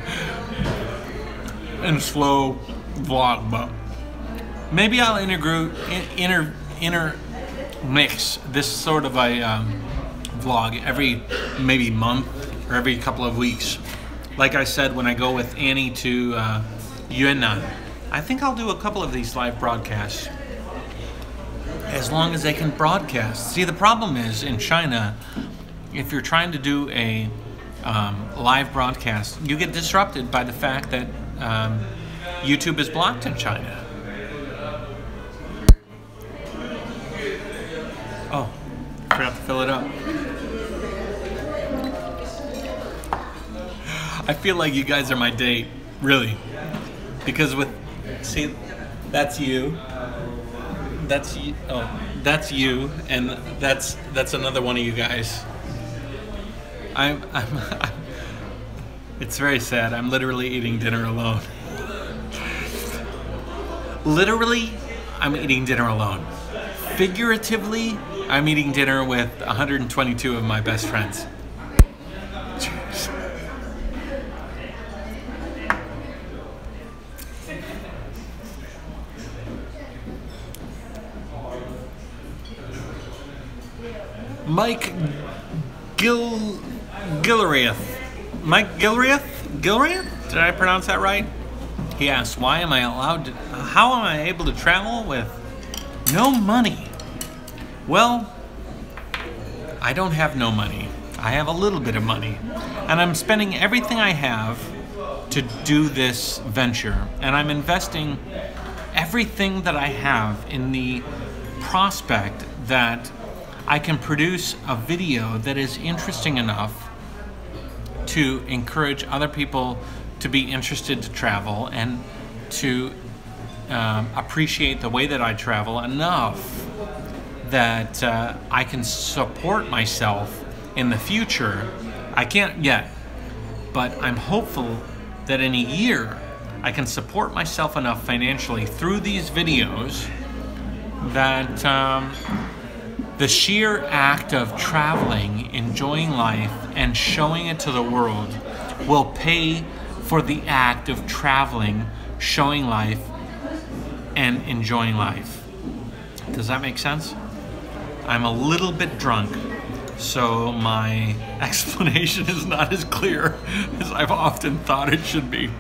and slow vlog, but maybe I'll intergroup, inter, inter mix this sort of a um, vlog every maybe month or every couple of weeks. Like I said, when I go with Annie to uh, Yunnan, I think I'll do a couple of these live broadcasts. as long as they can broadcast. See, the problem is in China, if you're trying to do a um, live broadcast, you get disrupted by the fact that um, YouTube is blocked in China. Oh, forgot to fill it up. I feel like you guys are my date, really. Because with, see, that's you. That's you. Oh, that's you, and that's that's another one of you guys. I'm, I'm, I'm. It's very sad. I'm literally eating dinner alone. Literally, I'm eating dinner alone. Figuratively, I'm eating dinner with one hundred twenty-two of my best friends. Cheers. Mike Gil Gilreath. Mike Gilreath? Gilreath? Did I pronounce that right? He asked, why am I allowed to, how am I able to travel with no money? Well, I don't have no money. I have a little bit of money. And I'm spending everything I have to do this venture. And I'm investing everything that I have in the prospect that I can produce a video that is interesting enough to encourage other people to be interested to travel and to um, appreciate the way that I travel enough that uh, I can support myself in the future. I can't yet, but I'm hopeful that in a year I can support myself enough financially through these videos that um, the sheer act of traveling, enjoying life, and showing it to the world will pay for the act of traveling, showing life, and enjoying life. Does that make sense? I'm a little bit drunk, so my explanation is not as clear as I've often thought it should be.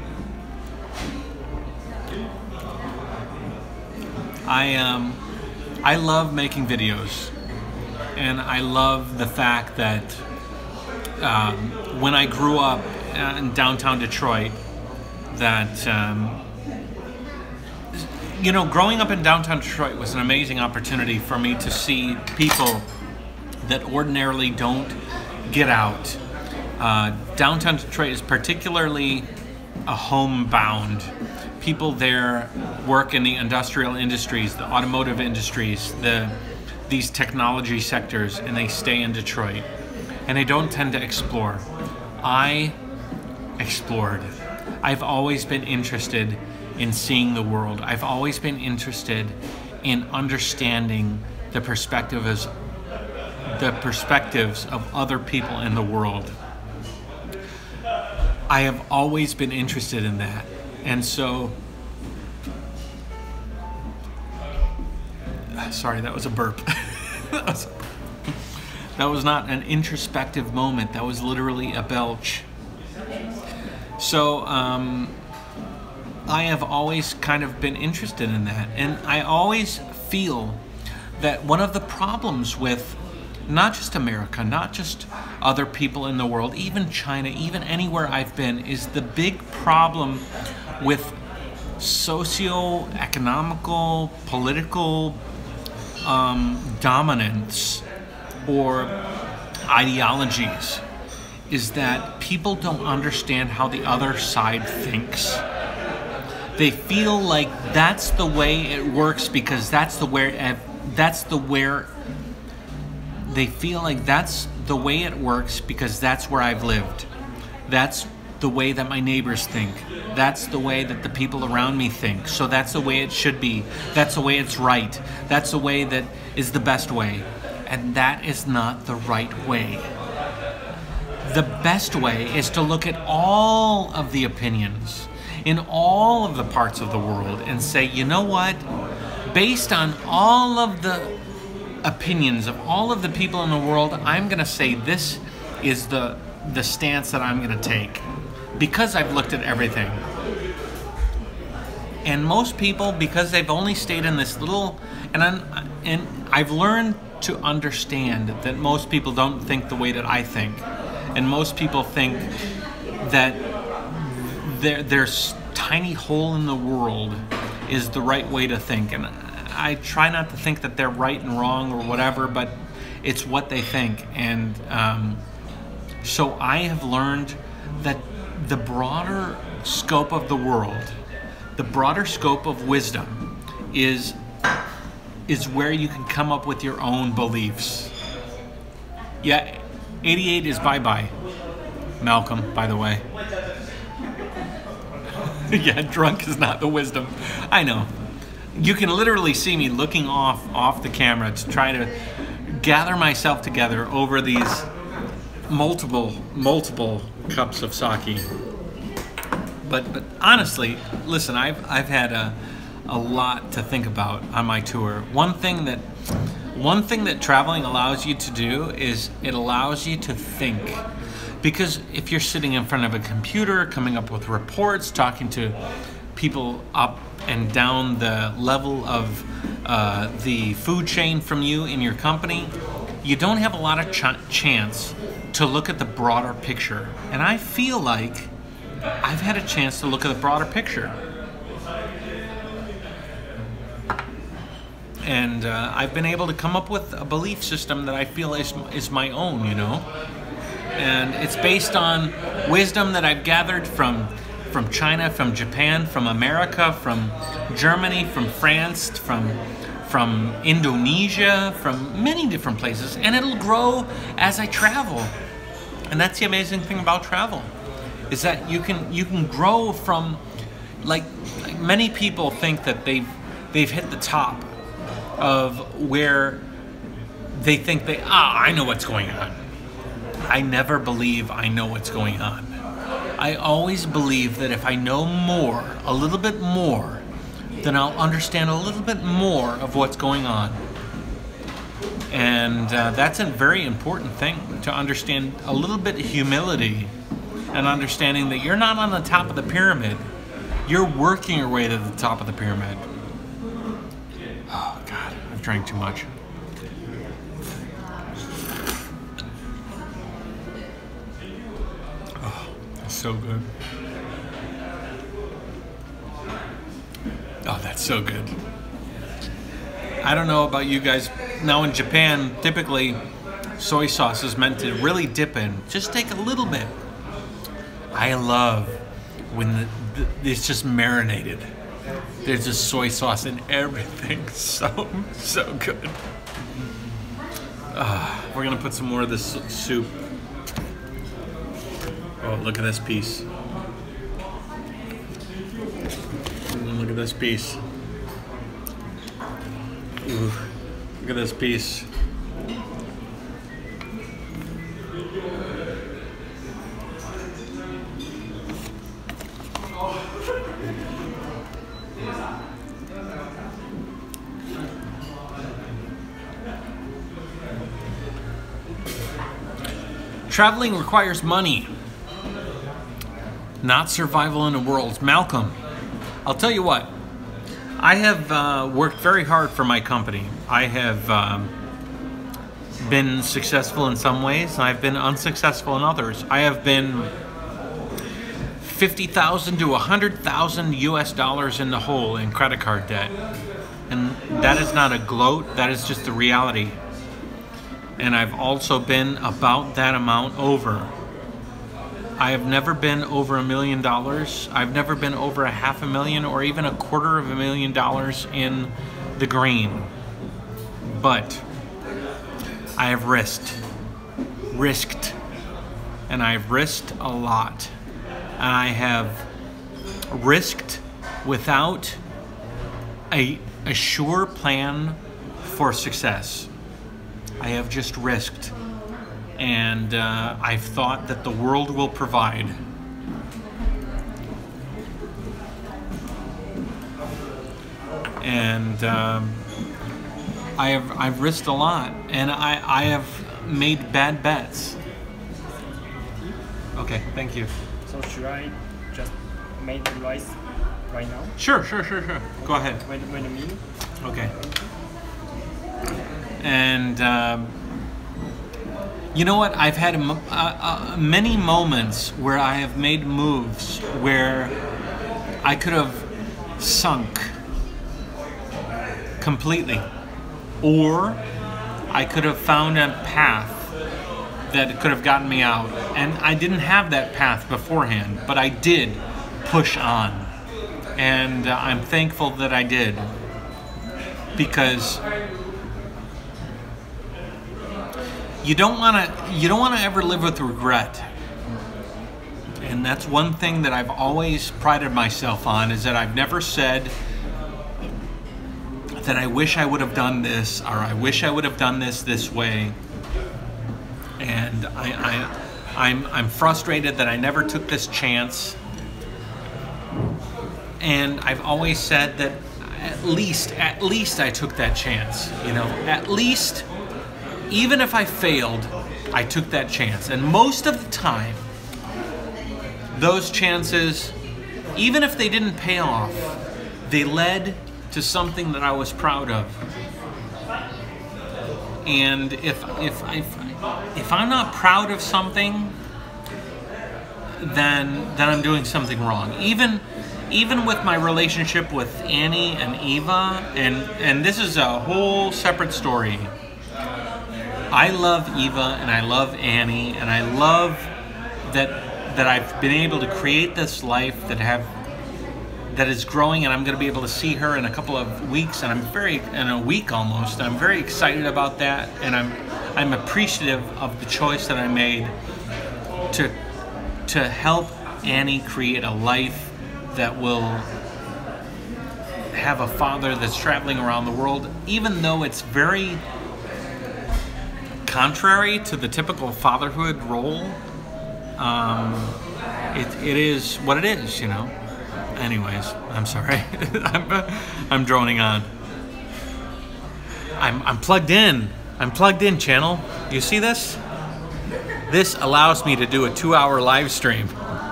I um, I love making videos. And I love the fact that um, when I grew up in downtown Detroit, that, um, you know, growing up in downtown Detroit was an amazing opportunity for me to see people that ordinarily don't get out. Uh, downtown Detroit is particularly a homebound. People there work in the industrial industries, the automotive industries, the these technology sectors, and they stay in Detroit, and they don't tend to explore. I explored. I've always been interested in seeing the world. I've always been interested in understanding the perspectives, the perspectives of other people in the world. I have always been interested in that, and so. Sorry, that was a burp. that, was, that was not an introspective moment. That was literally a belch. So, um, I have always kind of been interested in that. And I always feel that one of the problems with not just America, not just other people in the world, even China, even anywhere I've been, is the big problem with socio-economical, political Um, dominance or ideologies is that people don't understand how the other side thinks. They feel like that's the way it works because that's the where that's the where they feel like that's the way it works because that's where I've lived. That's the way that my neighbors think. That's the way that the people around me think. So that's the way it should be. That's the way it's right. That's the way that is the best way. And that is not the right way. The best way is to look at all of the opinions in all of the parts of the world and say, you know what? Based on all of the opinions of all of the people in the world, I'm going to say this is the, the stance that I'm going to take. Because I've looked at everything. And most people, because they've only stayed in this little, and I'm, and I've learned to understand that most people don't think the way that I think, and most people think that their their tiny hole in the world is the right way to think, and I try not to think that they're right and wrong or whatever, but it's what they think. And um, so I have learned that the broader scope of the world, the broader scope of wisdom is is where you can come up with your own beliefs. Yeah, eighty-eight is bye-bye. Malcolm, by the way. Yeah, drunk is not the wisdom. I know. You can literally see me looking off off the camera to try to gather myself together over these multiple, multiple cups of sake. But but honestly, listen, I've I've had a a lot to think about on my tour. One thing that one thing that traveling allows you to do is it allows you to think. Because if you're sitting in front of a computer, coming up with reports, talking to people up and down the level of uh, the food chain from you in your company, you don't have a lot of ch chance to look at the broader picture. And I feel like I've had a chance to look at the broader picture. And uh, I've been able to come up with a belief system that I feel is, is my own, you know? And it's based on wisdom that I've gathered from from China, from Japan, from America, from Germany, from France, from from Indonesia, from many different places, and it'll grow as I travel. And that's the amazing thing about travel, is that you can you can grow from, like, like many people think that they've they've hit the top of where they think they ah I know what's going on. I never believe I know what's going on. I always believe that if I know more, a little bit more, then I'll understand a little bit more of what's going on. And uh, that's a very important thing, to understand a little bit of humility and understanding that you're not on the top of the pyramid. You're working your way to the top of the pyramid. Oh God, I've drank too much. So good. Oh, that's so good. I don't know about you guys. Now in Japan, typically soy sauce is meant to really dip in. Just take a little bit. I love when the, the, it's just marinated. There's just soy sauce in everything. So, so good. Uh, we're gonna put some more of this soup. Oh, look at this piece. Look at this piece. Ooh, look at this piece. Traveling requires money. Not survival in the world. Malcolm, I'll tell you what, I have uh, worked very hard for my company. I have um, been successful in some ways, and I've been unsuccessful in others. I have been fifty thousand to one hundred thousand U S dollars in the hole in credit card debt. And that is not a gloat, that is just the reality. And I've also been about that amount over. I have never been over a million dollars. I've never been over a half a million or even a quarter of a million dollars in the green. But I have risked, risked, and I've risked a lot. And I have risked without a, a sure plan for success. I have just risked. And uh, I've thought that the world will provide. And um, I have I've risked a lot, and I I have made bad bets. Okay, thank you. So should I just make the rice right now? Sure, sure, sure, sure. Go ahead. Wait, wait a minute. Okay. And um, you know what? I've had uh, uh, many moments where I have made moves where I could have sunk completely, or I could have found a path that could have gotten me out. And I didn't have that path beforehand, but I did push on. And uh, I'm thankful that I did, because you don't want to you don't want to ever live with regret. And that's one thing that I've always prided myself on, is that I've never said that I wish I would have done this, or I wish I would have done this this way. And I, I I'm I'm frustrated that I never took this chance. And I've always said that at least, at least I took that chance, you know, at least, even if I failed, I took that chance. And most of the time, those chances, even if they didn't pay off, they led to something that I was proud of. And if, if, if, if I'm not proud of something, then, then I'm doing something wrong. Even, Even with my relationship with Annie and Eva, and, and this is a whole separate story. I love Eva and I love Annie, and I love that that I've been able to create this life that have that is growing, and I'm going to be able to see her in a couple of weeks, and I'm very in a week almost. And I'm very excited about that, and I'm I'm appreciative of the choice that I made to to help Annie create a life that will have a father that's traveling around the world, even though it's very contrary to the typical fatherhood role. Um, it, it is what it is, you know. Anyways, I'm sorry. I'm, I'm droning on. I'm, I'm plugged in. I'm plugged in, channel. You see this? This allows me to do a two-hour live stream.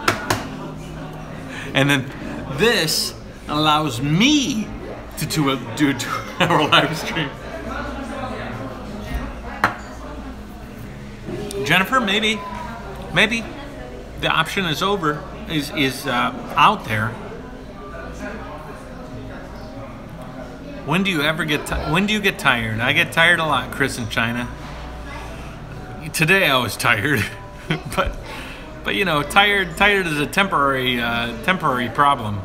And then this allows me to do a, do a two-hour live stream. Jennifer, maybe, maybe the option is over, is is uh, out there. When do you ever get? T when do you get tired? I get tired a lot, Chris in China. Today I was tired, but. But you know, tired tired is a temporary uh, temporary problem.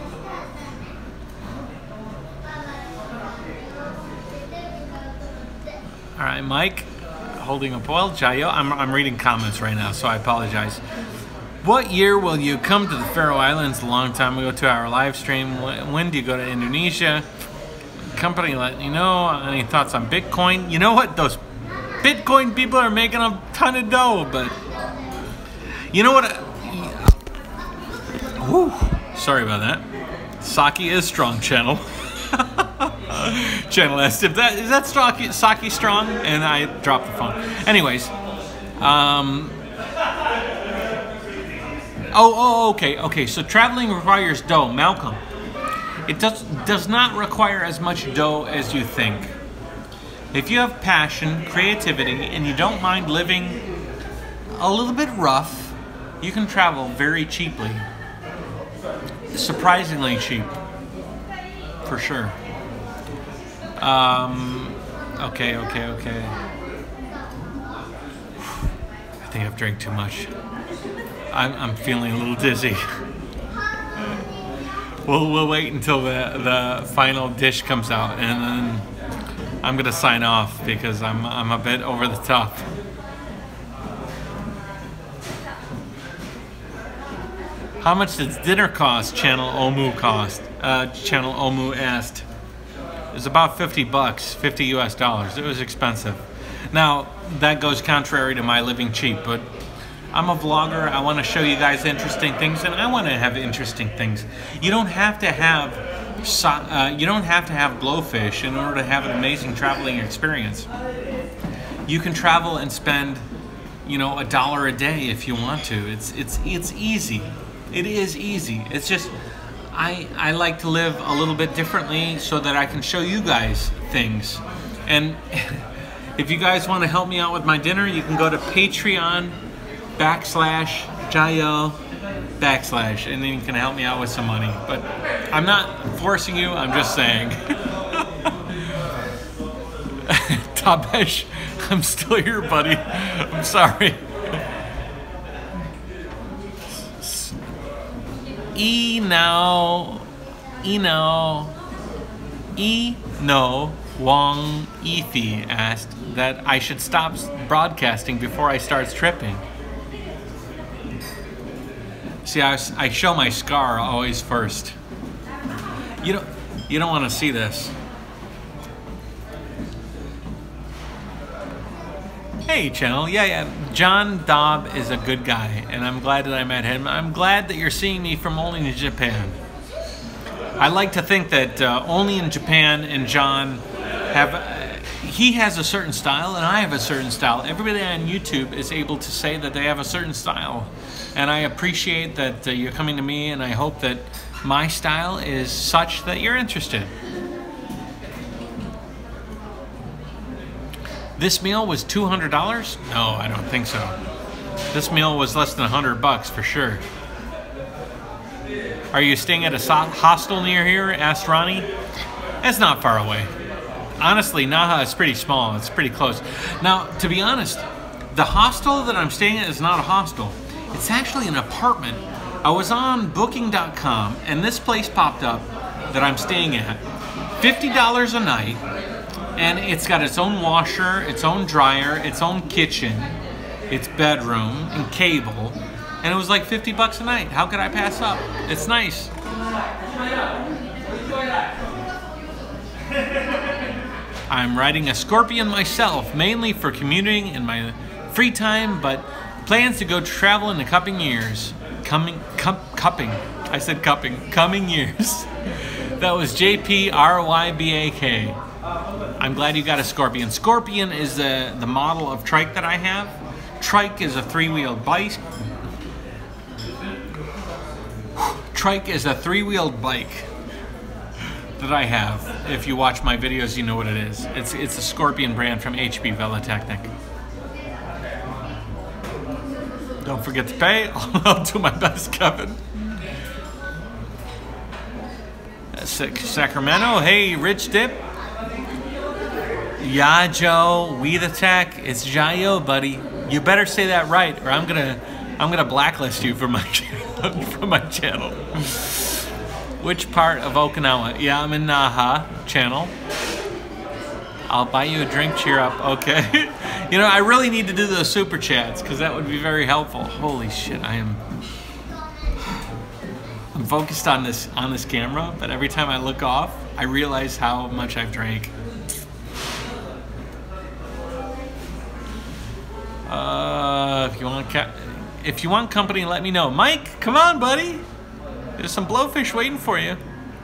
All right, Mike, holding up well, Jayo. I'm I'm reading comments right now, so I apologize. What year will you come to the Faroe Islands? A long time ago, two-hour live stream. When do you go to Indonesia? Company let you know. Any thoughts on Bitcoin? You know what? Those Bitcoin people are making a ton of dough, but. You know what? Whew, sorry about that. Saki is strong, channel. Channel asked if that is that Saki, Saki strong, and I dropped the phone. Anyways, um, oh, oh, okay, okay. So traveling requires dough, Malcolm. It does does not require as much dough as you think. If you have passion, creativity, and you don't mind living a little bit rough, you can travel very cheaply. Surprisingly cheap. For sure. Um, okay, okay, okay. I think I've drank too much. I'm, I'm feeling a little dizzy. We'll, we'll wait until the, the final dish comes out, and then I'm gonna sign off because I'm, I'm a bit over the top. How much does dinner cost? Channel Omu cost. Uh, Channel Omu asked. It was about fifty bucks, fifty U S dollars. It was expensive. Now that goes contrary to my living cheap, but I'm a vlogger. I want to show you guys interesting things, and I want to have interesting things. You don't have to have uh, you don't have to have Blowfish in order to have an amazing traveling experience. You can travel and spend, you know, a dollar a day if you want to. It's it's it's easy. It is easy. It's just, I, I like to live a little bit differently so that I can show you guys things. And If you guys want to help me out with my dinner, you can go to Patreon backslash Jayo backslash, and then you can help me out with some money. But I'm not forcing you, I'm just saying. Tabesh, I'm still here, buddy. I'm sorry. E now, E now, E no Wong Ethi asked that I should stop broadcasting before I start stripping. See, I, I show my scar always first. You don't, you don't want to see this. Hey, channel. Yeah, yeah. John Dobb is a good guy, and I'm glad that I met him. I'm glad that you're seeing me from Only in Japan. I like to think that uh, Only in Japan and John have... Uh, he has a certain style, and I have a certain style. Everybody on YouTube is able to say that they have a certain style. And I appreciate that uh, you're coming to me, and I hope that my style is such that you're interested. This meal was two hundred dollars? No, I don't think so. This meal was less than one hundred bucks for sure. Are you staying at a hostel near here? Asked Ronnie. It's not far away. Honestly, Naha is pretty small. It's pretty close. Now, to be honest, the hostel that I'm staying at is not a hostel. It's actually an apartment. I was on booking dot com and this place popped up that I'm staying at. fifty dollars a night, and it's got its own washer, its own dryer, its own kitchen, its bedroom, and cable. And it was like fifty bucks a night. How could I pass up? It's nice. I'm riding a Scorpion myself, mainly for commuting in my free time, but plans to go travel in the coming years. Coming, cup, cupping. I said cupping. Coming years. That was J P R Y B A K. I'm glad you got a Scorpion. Scorpion is the, the model of trike that I have. Trike is a three-wheeled bike. Trike is a three-wheeled bike that I have. If you watch my videos, you know what it is. It's, it's a Scorpion brand from H P Velotechnik. Don't forget to pay. I'll do my best, Kevin. Sacramento. Hey, Rich Dip. Yeah, Joe. We the Tech. It's Jayo, buddy. You better say that right, or I'm gonna, I'm gonna blacklist you from my from my channel. Which part of Okinawa? Yeah, I'm in Naha channel. I'll buy you a drink. Cheer up. Okay. You know, I really need to do those super chats because that would be very helpful. Holy shit, I am. I'm focused on this on this camera, but every time I look off, I realize how much I've drank. Uh, if you want ca if you want company, let me know. Mike, come on, buddy. There's some blowfish waiting for you.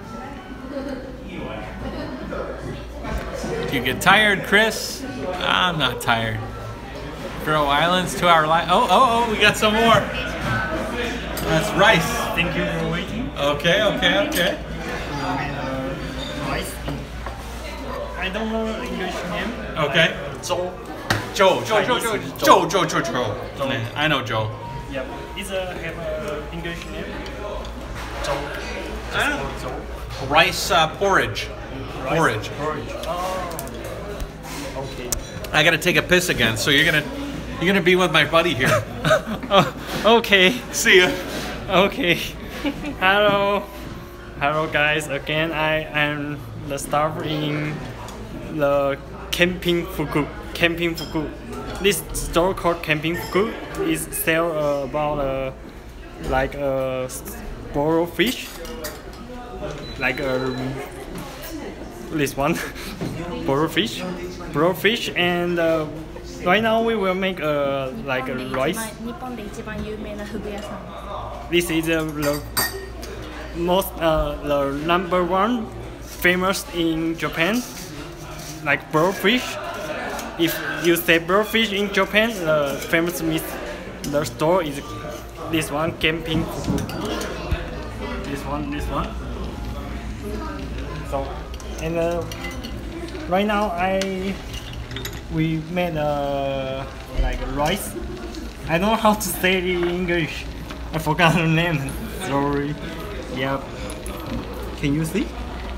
Do you get tired, Chris? I'm not tired. Faroe Islands, two hour line. Oh, oh, oh, we got some more. That's rice. Thank you for waiting. Okay, okay, okay. Uh, rice. I don't know English name. Okay. Joe. Joe, Joe, Joe, Joe, Joe, Joe, Joe, Joe. Joe. I know Joe. Yep. Is a have a English name? Joe. I Just know. Joe. Rice uh, porridge. Rice Porridge. Porridge. Oh. Okay. I gotta take a piss again, so you're gonna you're gonna be with my buddy here. Oh, okay. See ya. Okay. Hello. Hello guys. Again, I am the staff in the Camping Fuku. Camping Fuku. This store called Camping Fuku is sell uh, about uh, like a uh, borrow fish, like uh, this one, borrow fish, borrow fish, and uh, right now we will make a uh, like a rice. 日本で一番有名なフグ屋さん。 This is uh, the most uh, the number one famous in Japan, like blowfish. If you say blowfish in Japan, the famous meat, the store is this one, Camping Fuku. This one, this one. So, and uh, right now I we made uh, like rice. I don't know how to say it in English. I forgot the name. Sorry. Yep. Can you see?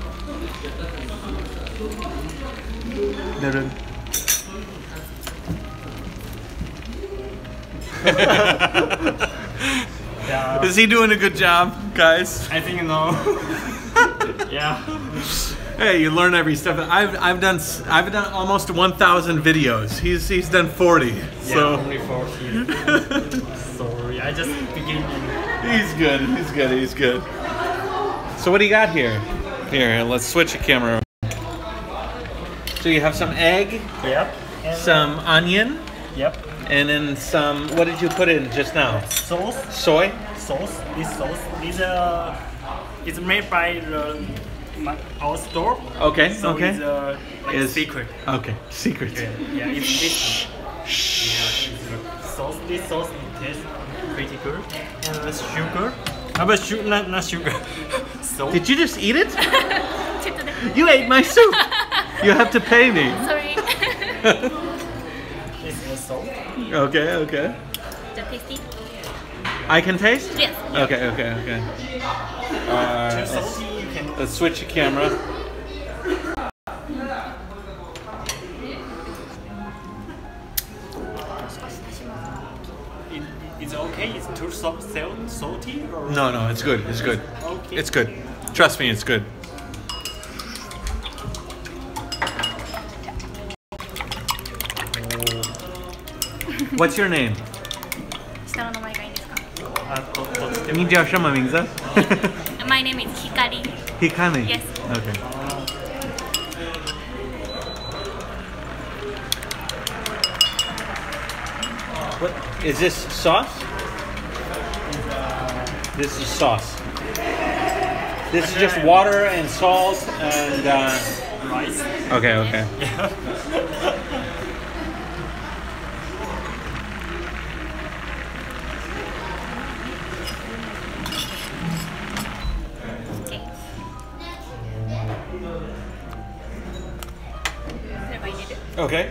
Darren. Yeah. Is he doing a good job, guys? I think no. Yeah. Hey, you learn every step. I've I've done s- I've done almost one thousand videos. He's he's done forty. Yeah, So only forty. Sorry, I just beginning. he's good. He's good. He's good. So what do you got here? Here, let's switch the camera. So you have some egg, Yep. And, some onion, Yep. and then some. What did you put in just now? Sauce. Soy. Sauce. This sauce is uh, it's made by the my, our store. Okay. So okay. it's uh, like Is- secret. Okay. Secret. Yeah, yeah, it's this. Yeah, it's the sauce. This sauce it tastes pretty good. And the sugar. How about sugar? Not, not sugar. So Did you just eat it? ちょっとね You ate my soup. You have to pay me. sorry this is the salt. Okay. Okay. じゃあテイスティ I can taste. Yes. Okay. Okay. Okay. Uh, Too let's, salty, you can. let's switch the camera. It, it's okay. It's too salt, salt, salty or No, no, it's good. It's good. Okay. It's good. Trust me, it's good. What's your name? 下の名前がいいですかあととっても你叫什么名字？ My name is Hikari Hikami. Yes. Okay. What is this sauce? This is sauce. This is just water and salt and. Uh... rice. Okay. Okay. Okay それば入れる Okay.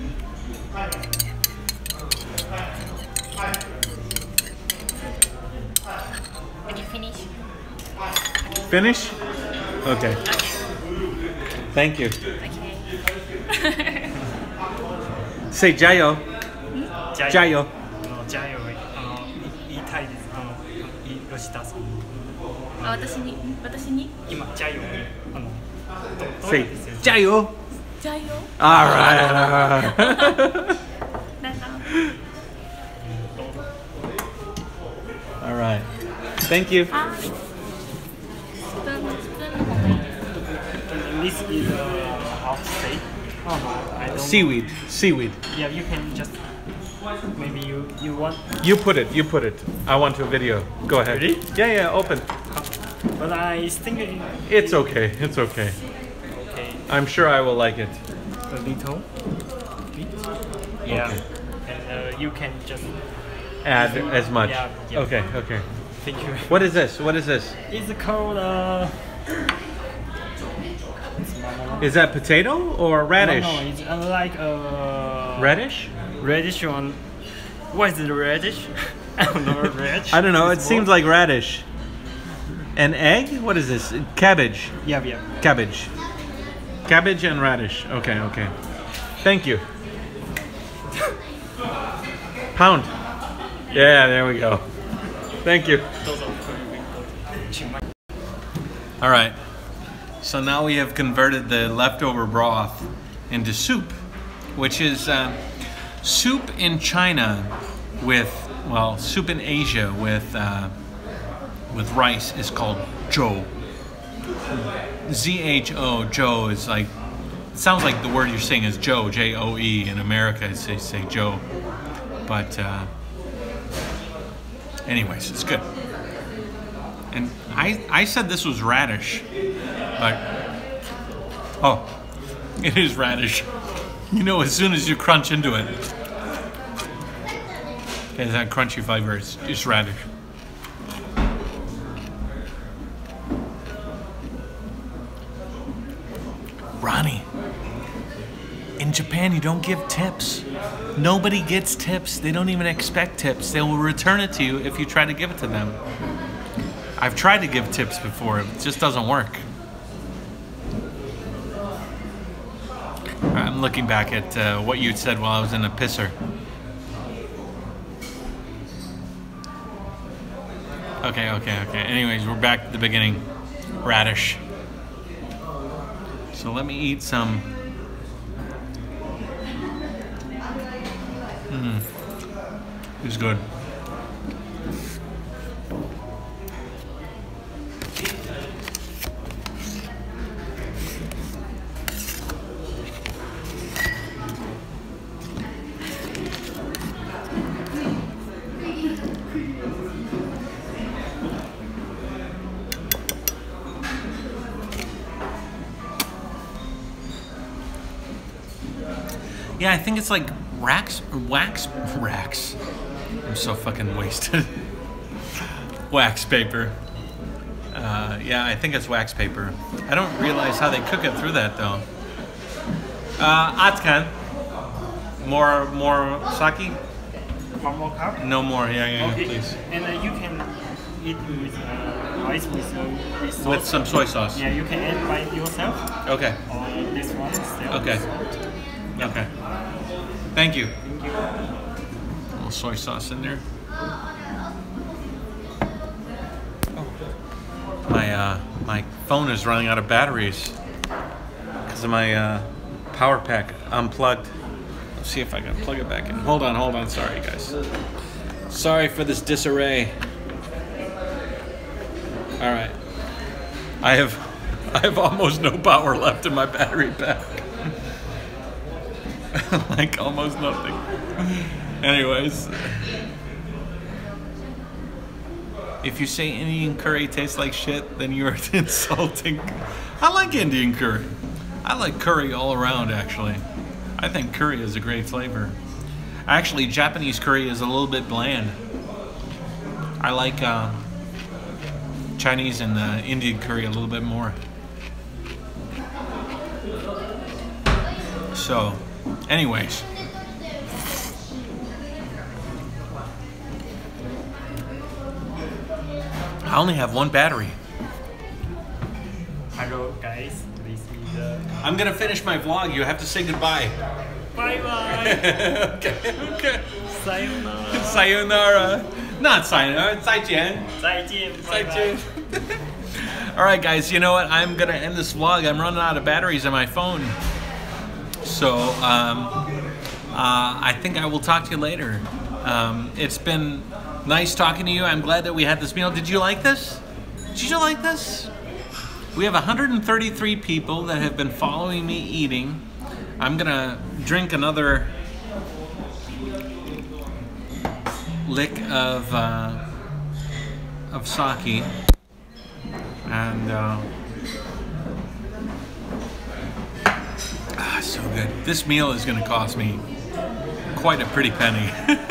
Did you finish? Finish? Okay. Thank you. Okay Say jayo. ジャイ Jayo. あのジャイをあのい言いたいです。あのい吉田さん。 あ私に私に今ジャイをあのどどう Say ですよ。 jayo. じゃあよ All right. All right. なんか All right. Thank you. あースプーンスプーンの方がいいです This is a how to say? Oh no, I don't. Seaweed. Seaweed. Yeah, you can just maybe you you want, You put it. You put it. I want to video. Go ahead. Really? Yeah, yeah. Open. but I think it- It's okay. It's okay. okay. I'm sure I will like it. A little bit. Yeah. Okay. And uh, you can just Add as much. Yeah, yeah. Okay. Okay. think you. What is this? What is this? It's called uh. Is that potato or radish? No, no, it's uh, like uh. Radish? Radish on. What is the radish? I don't know radish. I don't know. It It's seems more- like radish. An egg? What is this? Cabbage. Yeah, yeah. Cabbage. Cabbage and radish. Okay, okay. Thank you. Pound. Yeah, there we go. Thank you. All right. So now we have converted the leftover broth into soup, which is uh, soup in China with, well, soup in Asia with uh, with rice is called zhou. Z H O, Joe is like, it sounds like the word you're saying is Joe, J O E. In America, they say, say Joe. But, uh, anyways, it's good. And I, I said this was radish, but, oh, it is radish. You know, as soon as you crunch into it, it has that crunchy flavor, it's, it's radish. Ronnie, In Japan, you don't give tips. Nobody gets tips. They don't even expect tips. They will return it to you if you try to give it to them. I've tried to give tips before. It just doesn't work. I'm looking back at uh, what you said while I was in a pisser. Okay, okay, okay. Anyways, we're back at the beginning. Radish. So let me eat some. Mmm. It's good. Yeah, I think it's like wax, wax, wax. I'm so fucking wasted. Wax paper. Uh, yeah, I think it's wax paper. I don't realize how they cook it through that though. Uh, Atkan. More, more sake? One more cup. No more. Yeah, yeah, yeah Okay. please. And uh, you can eat with uh, rice with, uh, with, sauce. With some soy sauce. Yeah, you can add by yourself. Okay. Or this one still. Okay. Okay. Thank you. Thank you. A little soy sauce in there. Oh. My uh, my phone is running out of batteries because of my uh, power pack unplugged. Let's see if I can plug it back in. Hold on, hold on. Sorry, guys. Sorry for this disarray. All right. I have I have almost no power left in my battery pack. Like almost nothing. Anyways, if you say Indian curry tastes like shit, then you're insulting. I like Indian curry. I like curry all around, actually. I think curry is a great flavor. Actually, Japanese curry is a little bit bland. I like uh, Chinese and uh, Indian curry a little bit more. So, anyways. I only have one battery. Hello guys, this is the... I'm gonna finish my vlog. You have to say goodbye. Bye bye! Okay, okay. Sayonara! Sayonara. Not sayonara, 再见. 再见! Bye 再见. All right, guys, you know what? I'm gonna end this vlog. I'm running out of batteries on my phone. So, um, uh, I think I will talk to you later. Um, it's been nice talking to you. I'm glad that we had this meal. Did you like this? Did you like this? We have one hundred thirty-three people that have been following me eating. I'm gonna drink another lick of uh, of sake, and uh, ah, so good. This meal is gonna cost me quite a pretty penny,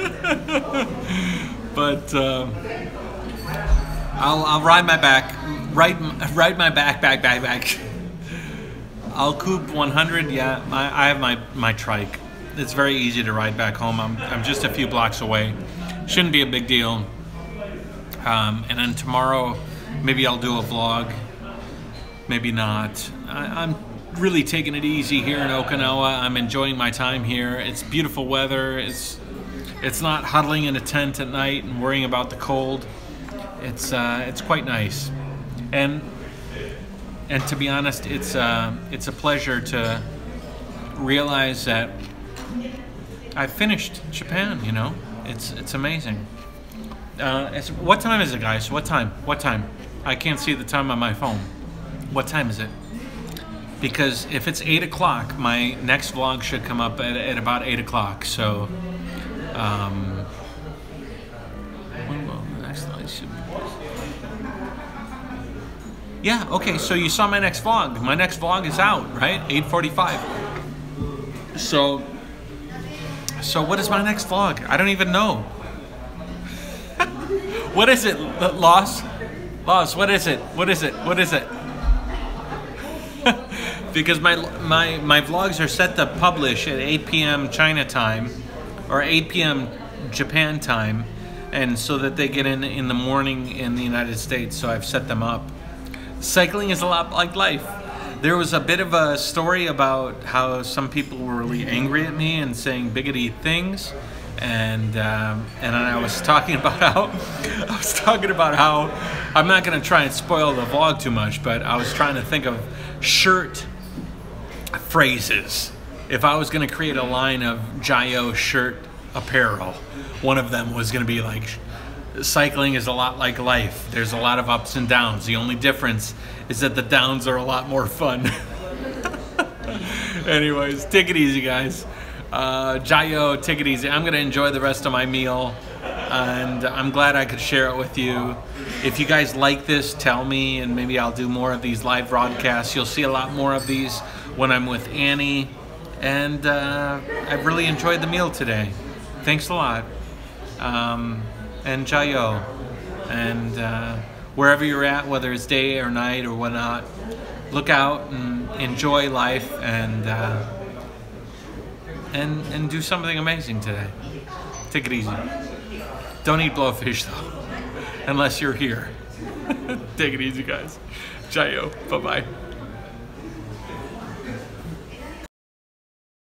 but um, I'll I'll ride my back, ride ride my back, back, back, back. I'll coop one hundred. Yeah, I, I have my my trike. It's very easy to ride back home. I'm I'm just a few blocks away. Shouldn't be a big deal. Um, and then tomorrow, maybe I'll do a vlog. Maybe not. I, I'm really taking it easy here in Okinawa. I'm enjoying my time here. It's beautiful weather. It's it's not huddling in a tent at night and worrying about the cold. It's uh, it's quite nice. And and to be honest, it's uh, it's a pleasure to realize that I finished Japan. You know, it's it's amazing. Uh, it's, what time is it, guys? What time? What time? I can't see the time on my phone. What time is it? Because if it's eight o'clock, my next vlog should come up at, at about eight o'clock. So, um, when will the next vlog should be? Yeah, okay, so you saw my next vlog. My next vlog is out, right? eight forty-five. So, so what is my next vlog? I don't even know. What is it, Loss? Loss, what is it? What is it? What is it? because my my my vlogs are set to publish at eight p m China time or eight p m Japan time, and so that they get in in the morning in the United States. So I've set them up. Cycling is a lot like life. There was a bit of a story about how some people were really angry at me and saying bigoty things, and um, and I was talking about how I was talking about how I'm not going to try and spoil the vlog too much, but I was trying to think of shirt phrases. If I was going to create a line of Jiao shirt apparel, one of them was going to be like, cycling is a lot like life. There's a lot of ups and downs. The only difference is that the downs are a lot more fun. Anyways, take it easy, guys. Uh, Jiao, take it easy. I'm going to enjoy the rest of my meal, and I'm glad I could share it with you. If you guys like this, tell me, and maybe I'll do more of these live broadcasts. You'll see a lot more of these when I'm with Annie, and uh, I've really enjoyed the meal today. Thanks a lot. Um, and Jiao, and uh, wherever you're at, whether it's day or night or whatnot, look out and enjoy life, and uh, and and do something amazing today. Take it easy. Don't eat blowfish though, unless you're here. Take it easy, guys. Jiao. Bye bye.